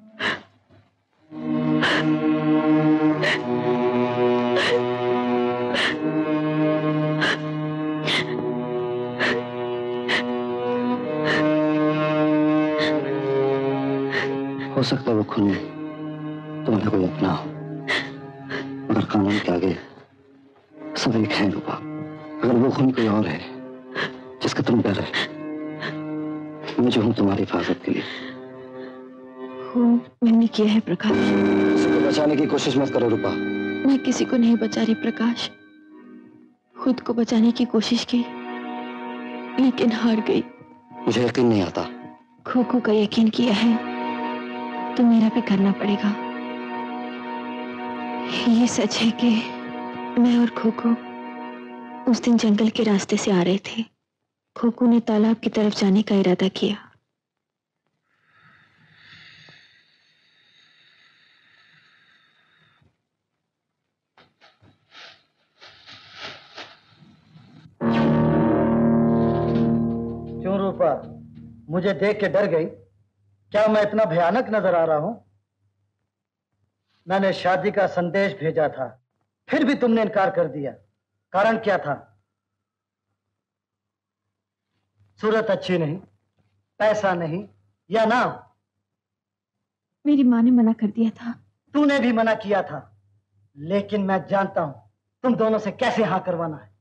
हो सकता है वो खूनी तुम्हारा कोई अपना हो, मगर कानून के आगे सब एक है रूपा। अगर वो खूनी कोई और है जिसका तुम डर है, मैं जो हूं तुम्हारी हिफाजत के लिए। खून मैंने किया है प्रकाश। किसी को बचाने की कोशिश मत करो रूपा। मैं किसी को नहीं बचा रही प्रकाश, खुद को बचाने की कोशिश की लेकिन हार गई। मुझे यकीन नहीं आता। खोखो का यकीन किया है तो मेरा भी करना पड़ेगा। ये सच है कि मैं और खोखो उस दिन जंगल के रास्ते से आ रहे थे। खोखो ने तालाब की तरफ जाने का इरादा किया। क्यों रूपा, मुझे देख के डर गई? क्या मैं इतना भयानक नजर आ रहा हूं? मैंने शादी का संदेश भेजा था, फिर भी तुमने इनकार कर दिया। कारण क्या था? सूरत अच्छी नहीं, पैसा नहीं, या नाम? मेरी माँ ने मना कर दिया था। तूने भी मना किया था, लेकिन मैं जानता हूं तुम दोनों से कैसे हाँ करवाना है।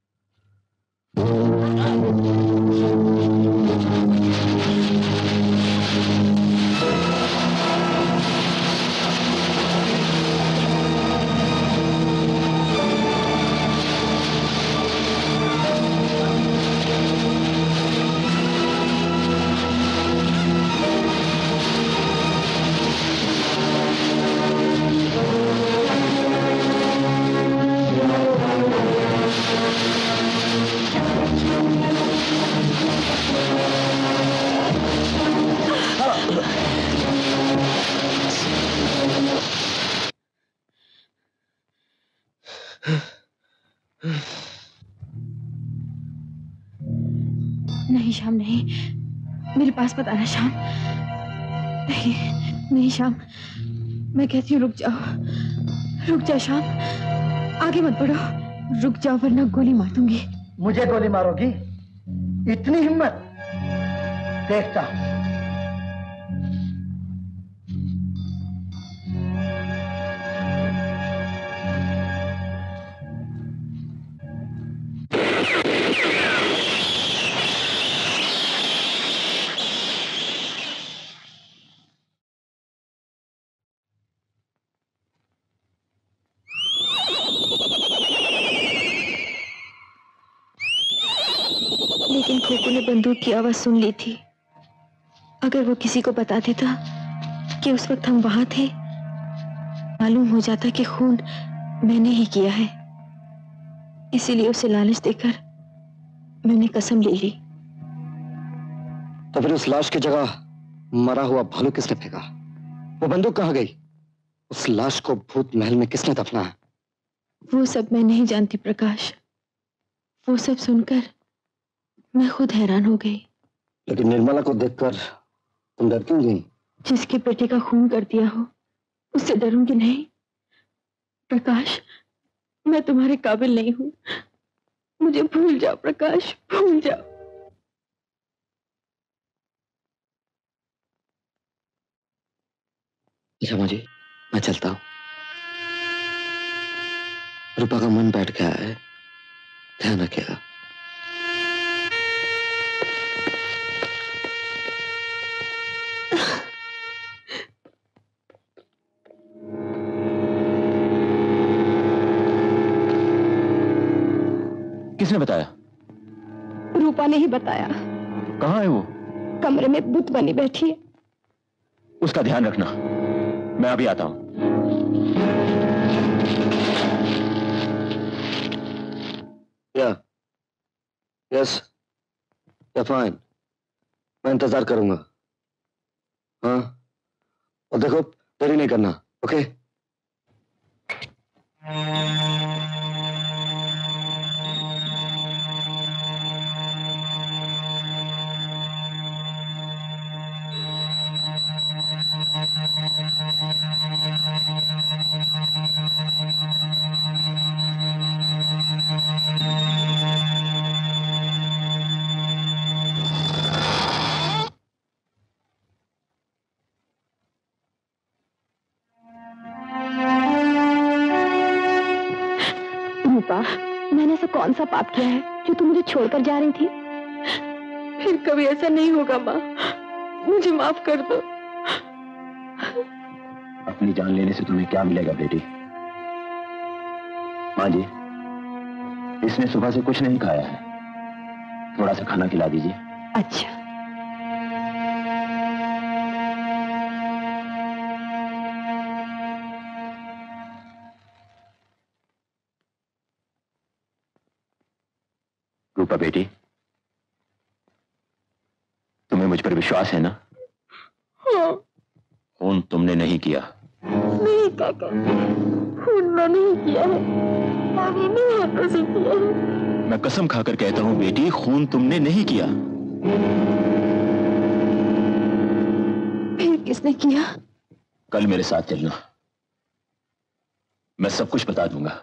नहीं श्याम, नहीं, मेरे पास मत आना श्याम। नहीं नहीं श्याम, मैं कहती हूँ रुक जाओ, रुक जाओ श्याम, आगे मत बढ़ो, रुक जाओ वरना गोली मार दूंगी। मुझे गोली मारोगी? इतनी हिम्मत? देखता हूं। लेकिन खोखो ने बंदूक की आवाज सुन ली थी। अगर वो किसी को बता देता कि उस वक्त हम वहां थे, मालूम हो जाता कि खून मैंने ही किया है। इसीलिए उसे लालच देकर मैंने कसम ले ली। तो फिर उस लाश की जगह मरा हुआ भालू किसने फेंका? वो बंदूक कहां गई? उस लाश को भूत महल में किसने दफना है? वो सब मैं नहीं जानती प्रकाश। वो सब सुनकर मैं खुद हैरान हो गई। लेकिन निर्मला को देखकर तुम डर क्यों गई? जिसके बेटे का खून कर दिया हो उससे डरूंगी नहीं। प्रकाश, मैं तुम्हारे काबिल नहीं हूं। मुझे भूल जाओ प्रकाश, भूल जाओ। क्षमा जी, मैं चलता हूं। रूपा का मन बैठ गया है, ध्यान रखिएगा। किसने बताया? रूपा ने ही बताया। कहाँ है वो? कमरे में बुत बनी बैठी है। उसका ध्यान रखना, मैं अभी आता हूं। Yes, fine. मैं इंतजार करूंगा। हाँ, और देखो देरी नहीं करना, ओके? रूपा, मैंने ऐसा कौन सा पाप किया है जो तुम मुझे छोड़कर जा रही थी? फिर कभी ऐसा नहीं होगा माँ, मुझे माफ कर दो। अपनी जान लेने से तुम्हें क्या मिलेगा बेटी? माँ जी, इसने सुबह से कुछ नहीं खाया है, थोड़ा सा खाना खिला दीजिए। अच्छा। रूपा बेटी, तुम्हें मुझ पर विश्वास है ना? हाँ। खून तुमने नहीं किया? नहीं काका, खून मैंने ही किया है, मैंने हाथों से किया है। मैं कसम खाकर कहता हूं बेटी, खून तुमने नहीं किया। फिर किसने किया? कल मेरे साथ चलना, मैं सब कुछ बता दूंगा।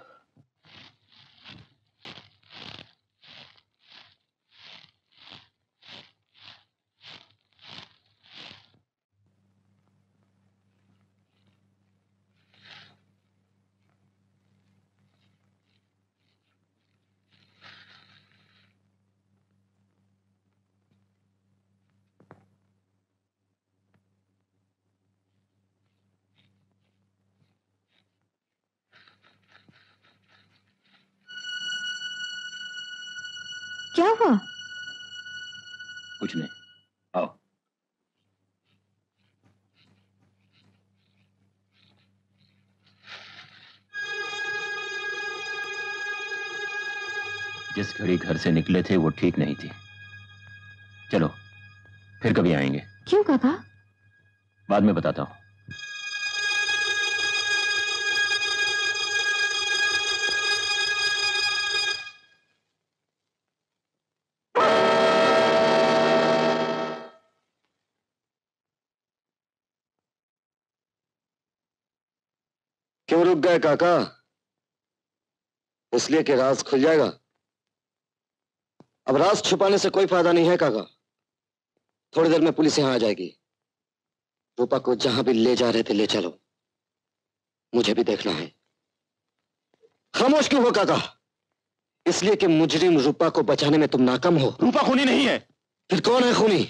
क्या हुआ? कुछ नहीं, आओ। जिस घड़ी घर से निकले थे वो ठीक नहीं थी। चलो फिर कभी आएंगे। क्यों काका? बाद में बताता हूं। क्यों रुक गए काका? इसलिए कि राज खुल जाएगा? अब राज छुपाने से कोई फायदा नहीं है काका। थोड़ी देर में पुलिस यहां आ जाएगी। रूपा को जहां भी ले जा रहे थे ले चलो, मुझे भी देखना है। खामोश क्यों हो काका? इसलिए कि मुजरिम रूपा को बचाने में तुम नाकाम हो। रूपा खूनी नहीं है। फिर कौन है खूनी?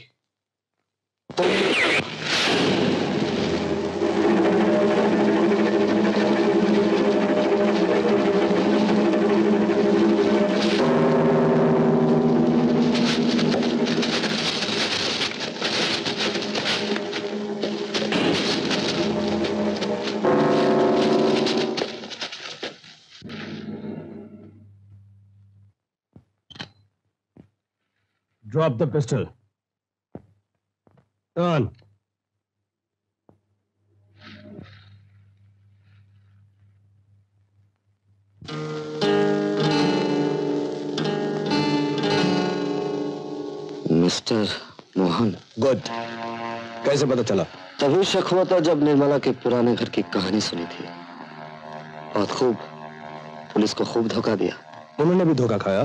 Drop the pistol. Turn. Mister Mohan. Good. कैसे पता चला? तभी शक हुआ था जब निर्मला के पुराने घर की कहानी सुनी थी। बहुत खूब, पुलिस को खूब धोखा दिया। उन्होंने भी धोखा खाया।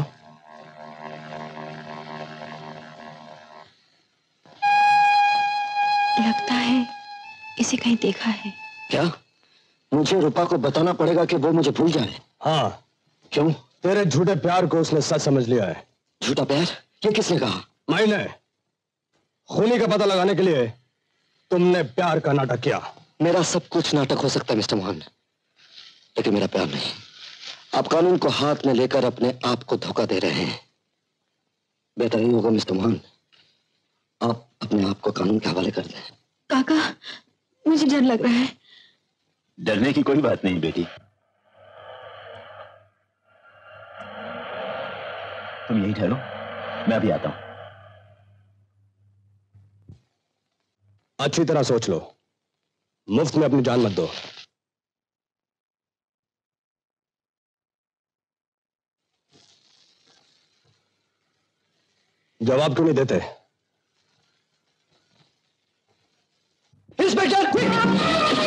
लगता है इसे कहीं देखा है। क्या? मुझे रूपा को बताना पड़ेगा कि वो मुझे भूल जाए। हाँ। क्यों? तेरे झूठे प्यार को उसने सच समझ लिया है। झूठा प्यार? ये किसने कहा? मैंने। खूनी का पता लगाने के लिए तुमने प्यार का नाटक किया। मेरा सब कुछ नाटक हो सकता है मिस्टर मोहन, लेकिन मेरा प्यार नहीं। आप कानून को हाथ में लेकर अपने आप को धोखा दे रहे हैं। बेहतर ही होगा मिस्टर मोहन, आप अपने आप को कानून के हवाले कर दें। काका, मुझे डर लग रहा है। डरने की कोई बात नहीं बेटी, तुम यहीं ठहरो, मैं अभी आता हूं। अच्छी तरह सोच लो, मुफ्त में अपनी जान मत दो। जवाब क्यों नहीं देते? Inspector, quick!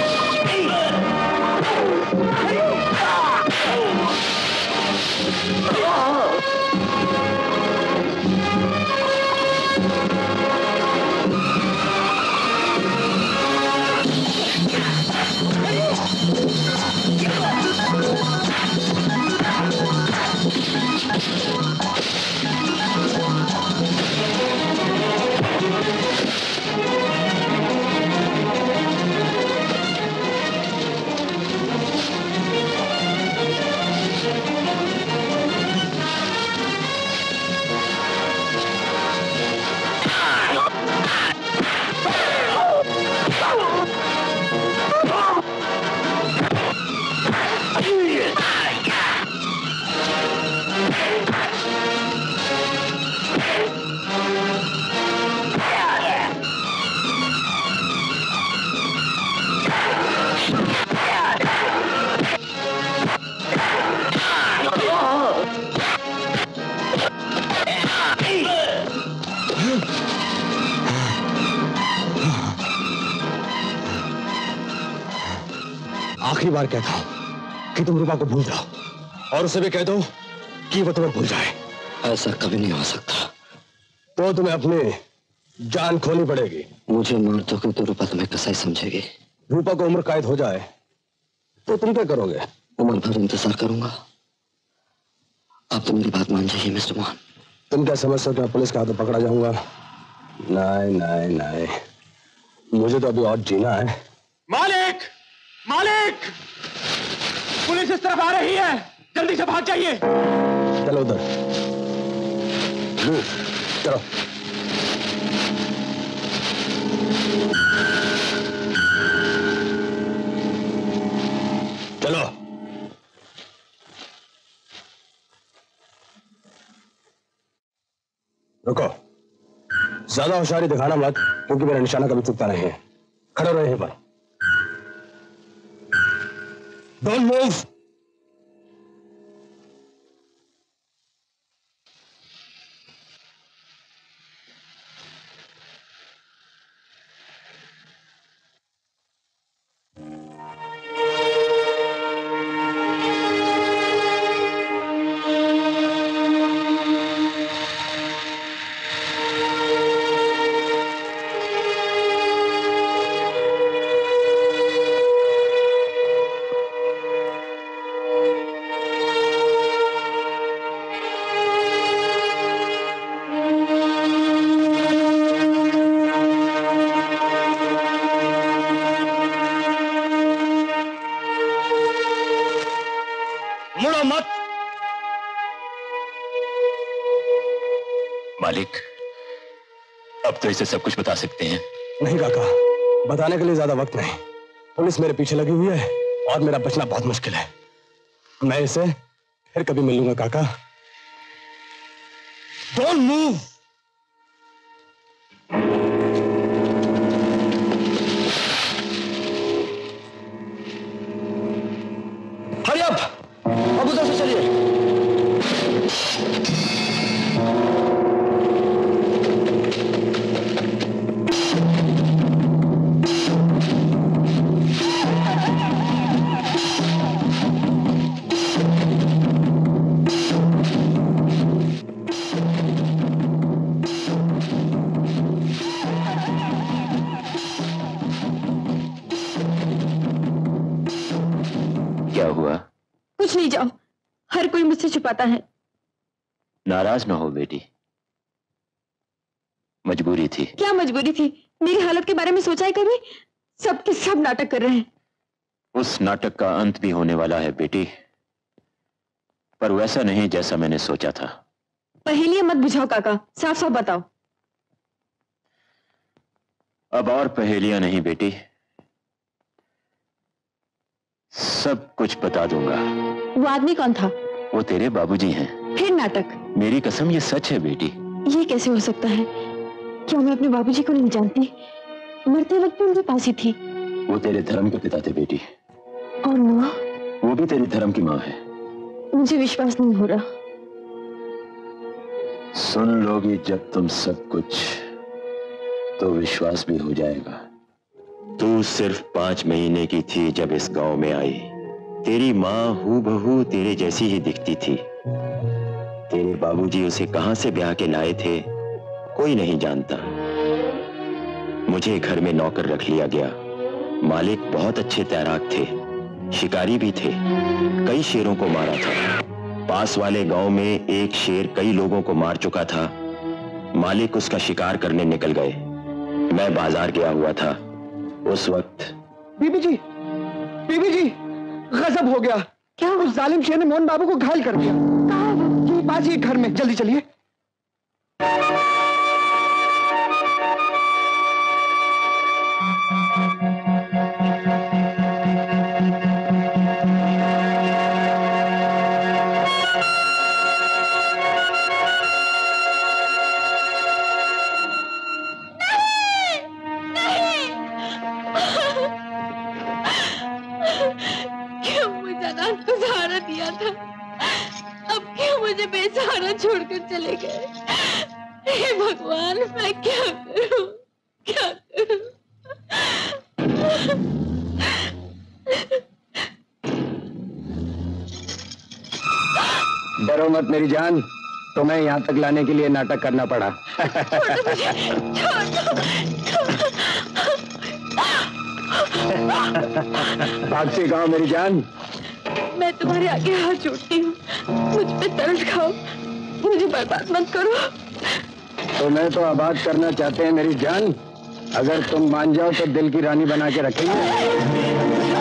आखिरी बार कहता हूं कि तुम रूपा को भूल जाओ, और उसे भी कह दो कि वो तुम्हें भूल जाए। ऐसा कभी नहीं हो सकता। तो तुम्हें अपनी जान खोनी पड़ेगी। मुझे मार दोगे तो रूपा तुम्हें कसाई समझेगी। रूपा को उम्र कैद हो जाए तो तुम क्या करोगे? उम्र भर इंतजार करूंगा। आप तो मेरी बात मान जाइए मिस्टर मोहन। तुम क्या समझते हो कि मैं पुलिस के हाथों पकड़ा जाऊंगा? नहीं नहीं नहीं, मुझे तो अभी और जीना है। मालिक, मालिक, पुलिस इस तरफ आ रही है, जल्दी से भाग जाइए। चलो उधर, चलो। चलो। रुको, ज्यादा होशियारी दिखाना मत, क्योंकि मेरा निशाना कभी चुकता नहीं है। खड़े रहो यहीं पर। Don't move. मालिक, अब तो इसे सब कुछ बता सकते हैं। नहीं काका, बताने के लिए ज्यादा वक्त नहीं। पुलिस मेरे पीछे लगी हुई है और मेरा बचना बहुत मुश्किल है। मैं इसे फिर कभी मिलूंगा काका। Don't move. हरी अप, अब उधर से चलिए। क्या हुआ? कुछ नहीं, जाओ। हर कोई मुझसे छुपाता है। नाराज ना हो बेटी, मजबूरी थी। क्या मजबूरी थी? मेरी हालत के बारे में सोचा है कभी? सब के सब नाटक कर रहे हैं। उस नाटक का अंत भी होने वाला है बेटी, पर वैसा नहीं जैसा मैंने सोचा था। पहेलियां मत बुझाओ काका, साफ साफ बताओ। अब और पहेलियां नहीं बेटी, सब कुछ बता दूंगा। वो आदमी कौन था? वो तेरे बाबूजी हैं। फिर नाटक? मेरी कसम, ये सच है बेटी। ये कैसे हो सकता है? क्या मैं अपने बाबूजी को नहीं जानती? मरते वक्त भी उनके पास ही थी। वो तेरे धर्म के पिता थे बेटी। और माँ? वो भी तेरी धर्म की माँ है। मुझे विश्वास नहीं हो रहा। सुन लोगी जब तुम सब कुछ, तो विश्वास भी हो जाएगा। तू सिर्फ 5 महीने की थी जब इस गांव में आई। तेरी माँ हूबहू तेरे जैसी ही दिखती थी। तेरे बाबूजी उसे कहां से ब्याह के लाए थे कोई नहीं जानता। मुझे घर में नौकर रख लिया गया। मालिक बहुत अच्छे तैराक थे, शिकारी भी थे। कई शेरों को मारा था। पास वाले गांव में एक शेर कई लोगों को मार चुका था। मालिक उसका शिकार करने निकल गए। मैं बाजार गया हुआ था उस वक्त। बीबी जी, गजब हो गया। क्या? उस जालिम शेर ने मोहन बाबू को घायल कर दिया। कहाँ है वो? ये बाजी घर में, जल्दी चलिए। छोड़कर चले गए। हे भगवान, मैं क्या करूं, क्या करूं? डरो मत मेरी जान, तुम्हें यहाँ तक लाने के लिए नाटक करना पड़ा। भाग से गाँव मेरी जान। मैं तुम्हारे आगे हाथ जोड़ती हूँ, मुझ पे तरस खाओ, मुझे बर्बाद मत करो। तुम्हें तो आबाद करना चाहते हैं मेरी जान। अगर तुम मान जाओ तो दिल की रानी बना के रखेंगे।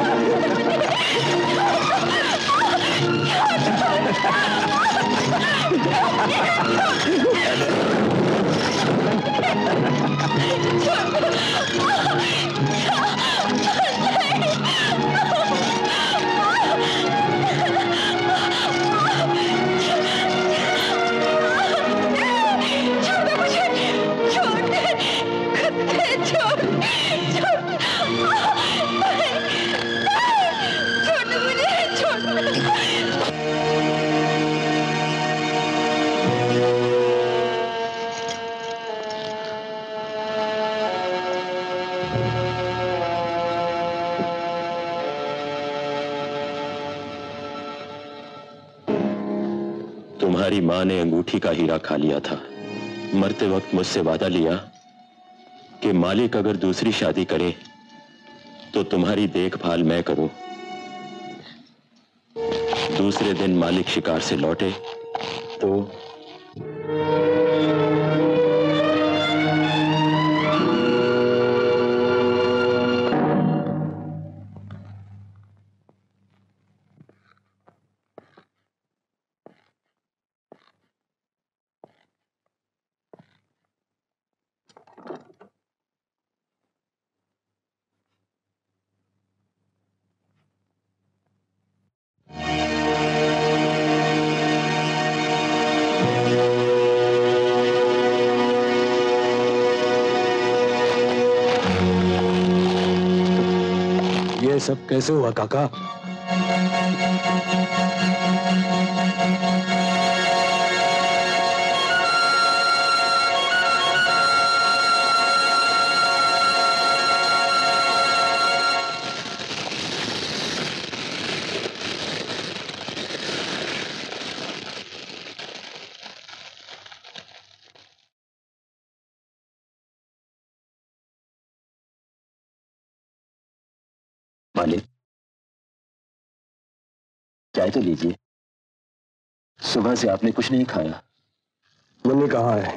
तुम्हारी माँ ने अंगूठी का हीरा खा लिया था। मरते वक्त मुझसे वादा लिया कि मालिक अगर दूसरी शादी करे तो तुम्हारी देखभाल मैं करूं। दूसरे दिन मालिक शिकार से लौटे तो सब कैसे हुआ काका? मालिक, चाय तो लीजिए। सुबह से आपने कुछ नहीं खाया। मम्मी कहाँ है?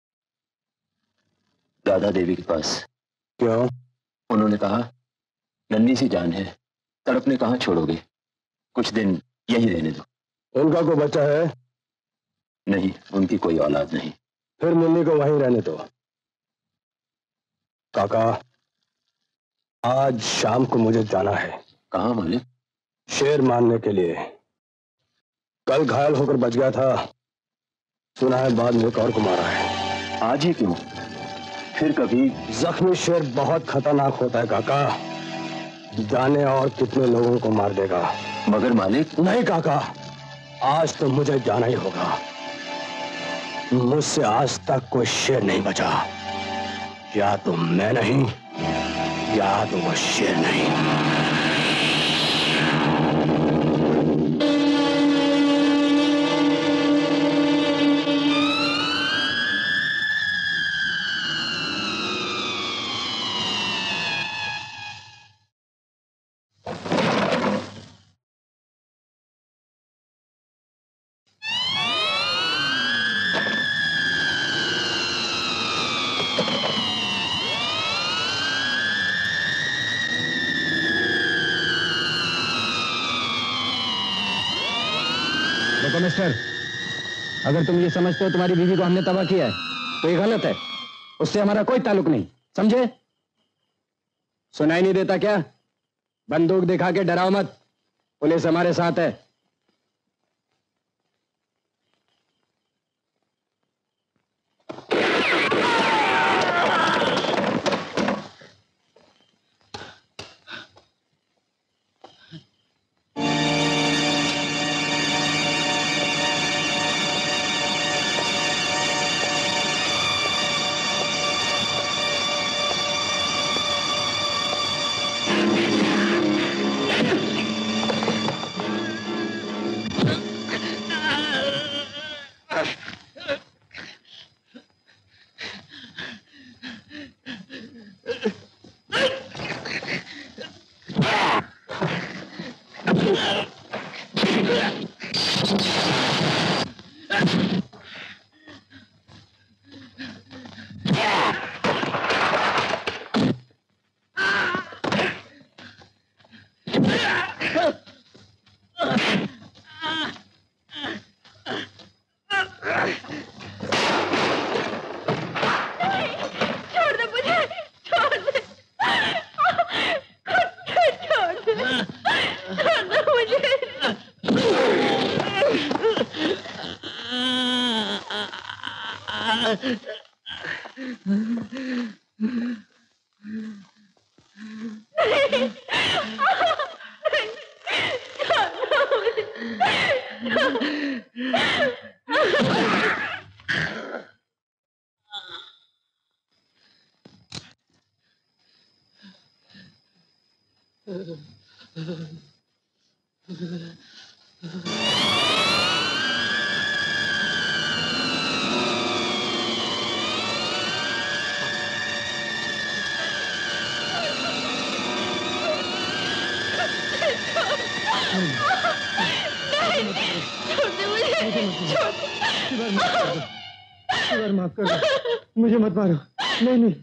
दादा देवी के पास। क्यों? उन्होंने कहा नन्ही सी जान है, तड़पने कहाँ छोड़ोगे, कुछ दिन यही रहने दो। उनका कोई बच्चा है? नहीं, उनकी कोई औलाद नहीं। फिर मम्मी को वहीं रहने दो। काका, आज शाम को मुझे जाना है। कहाँ मालिक? शेर मारने के लिए। कल घायल होकर बच गया था, सुना है बाद में एक और को मारा है। आज ही क्यों? फिर कभी? जख्मी शेर बहुत खतरनाक होता है काका, जाने और कितने लोगों को मार देगा। मगर मालिक। नहीं काका, आज तो मुझे जाना ही होगा। मुझसे आज तक कोई शेर नहीं बचा। या तो मैं नहीं, या तो वो शेर नहीं। देखो मिस्टर, अगर तुम ये समझते हो तुम्हारी बीवी को हमने तबाह किया है तो ये गलत है। उससे हमारा कोई ताल्लुक नहीं, समझे? सुनाई नहीं देता क्या? बंदूक दिखा के डराओ मत, पुलिस हमारे साथ है। माफ कर दो, मुझे मत मारो। नहीं नहीं।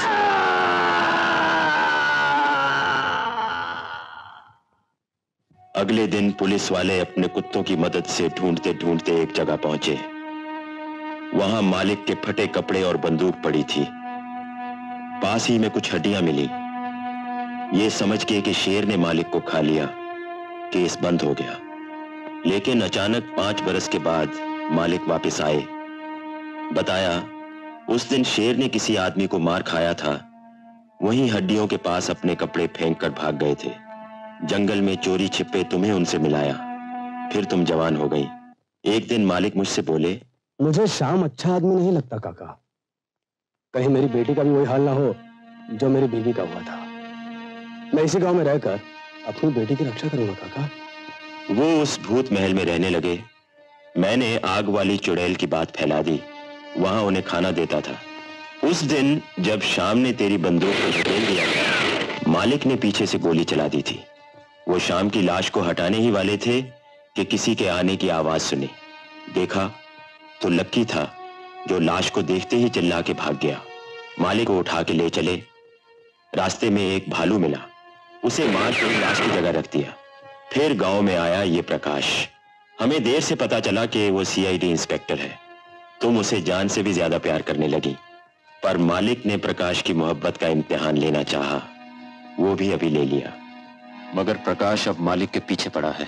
अगले दिन पुलिस वाले अपने कुत्तों की मदद से ढूंढते ढूंढते एक जगह पहुंचे। वहां मालिक के फटे कपड़े और बंदूक पड़ी थी। पास ही में कुछ हड्डियां मिली। ये समझ के कि शेर ने मालिक को खा लिया, केस बंद हो गया। लेकिन अचानक 5 बरस के बाद मालिक वापस आए। बताया उस दिन शेर ने किसी आदमी को मार खाया था, वहीं हड्डियों के पास अपने कपड़े फेंक कर भाग गए थे। जंगल में चोरी छिपे तुम्हें उनसे मिलाया, फिर तुम जवान हो गई। एक दिन मालिक मुझसे बोले, मुझे श्याम अच्छा आदमी नहीं लगता काका। कहीं मेरी बेटी का भी वही हाल ना हो जो मेरी बीवी का हुआ था। मैं इसी गांव में रहकर अपनी बेटी की रक्षा करूंगा काका। वो उस भूत महल में रहने लगे। मैंने आग वाली चुड़ैल की बात फैला दी, वहां उन्हें खाना देता था। उस दिन जब शाम ने तेरी बंदूक को धकेल दिया था, मालिक ने पीछे से गोली चला दी थी। वो शाम की लाश को हटाने ही वाले थे कि किसी के आने की आवाज सुनी। देखा तो लक्की था, जो लाश को देखते ही चिल्ला के भाग गया। मालिक को उठा के ले चले। रास्ते में एक भालू मिला, उसे मार कर लाश की जगह रख दिया। फिर गांव में आया ये प्रकाश। हमें देर से पता चला कि वो सीआईडी इंस्पेक्टर है। तुम उसे जान से भी ज्यादा प्यार करने लगी, पर मालिक ने प्रकाश की मोहब्बत का इम्तिहान लेना चाहा, वो भी अभी ले लिया। मगर प्रकाश अब मालिक के पीछे पड़ा है।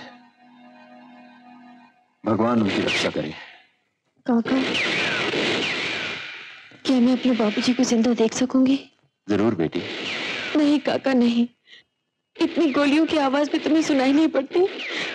भगवान उनकी रक्षा करे। काका, क्या मैं अपने बाबूजी को जिंदा देख सकूंगी? जरूर बेटी। नहीं काका नहीं, इतनी गोलियों की आवाज भी तुम्हें सुनाई नहीं पड़ती।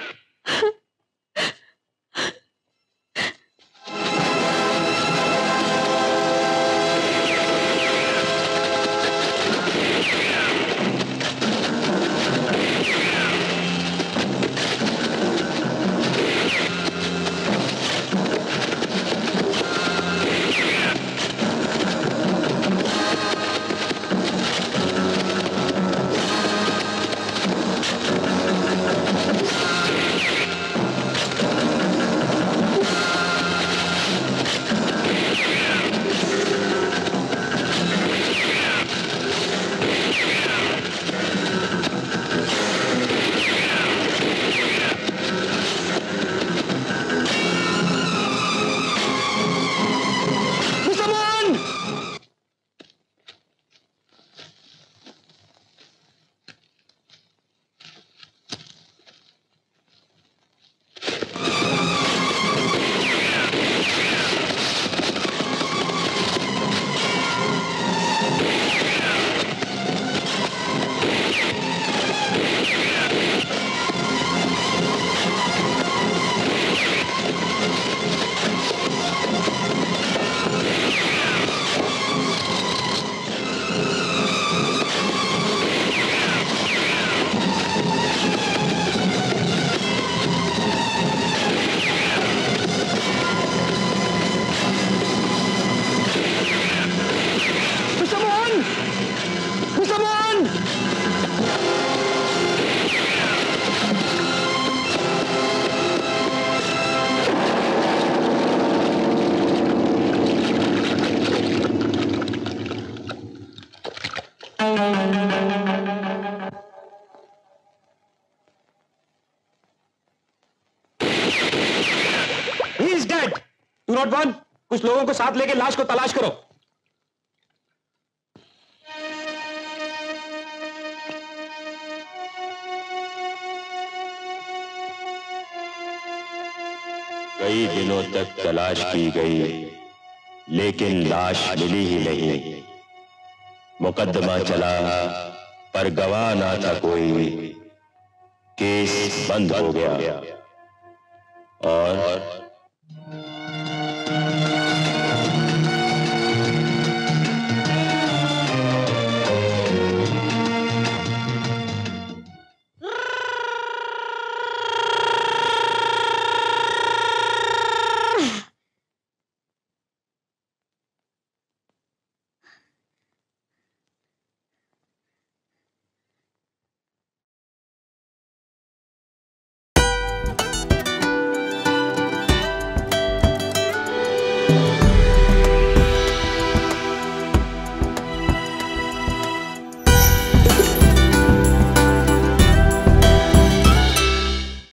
कुछ लोगों को साथ लेके लाश को तलाश करो। कई दिनों तक तलाश की गई, लेकिन लाश मिली ही नहीं। मुकदमा चला पर गवाह ना था कोई। केस बंद हो गया और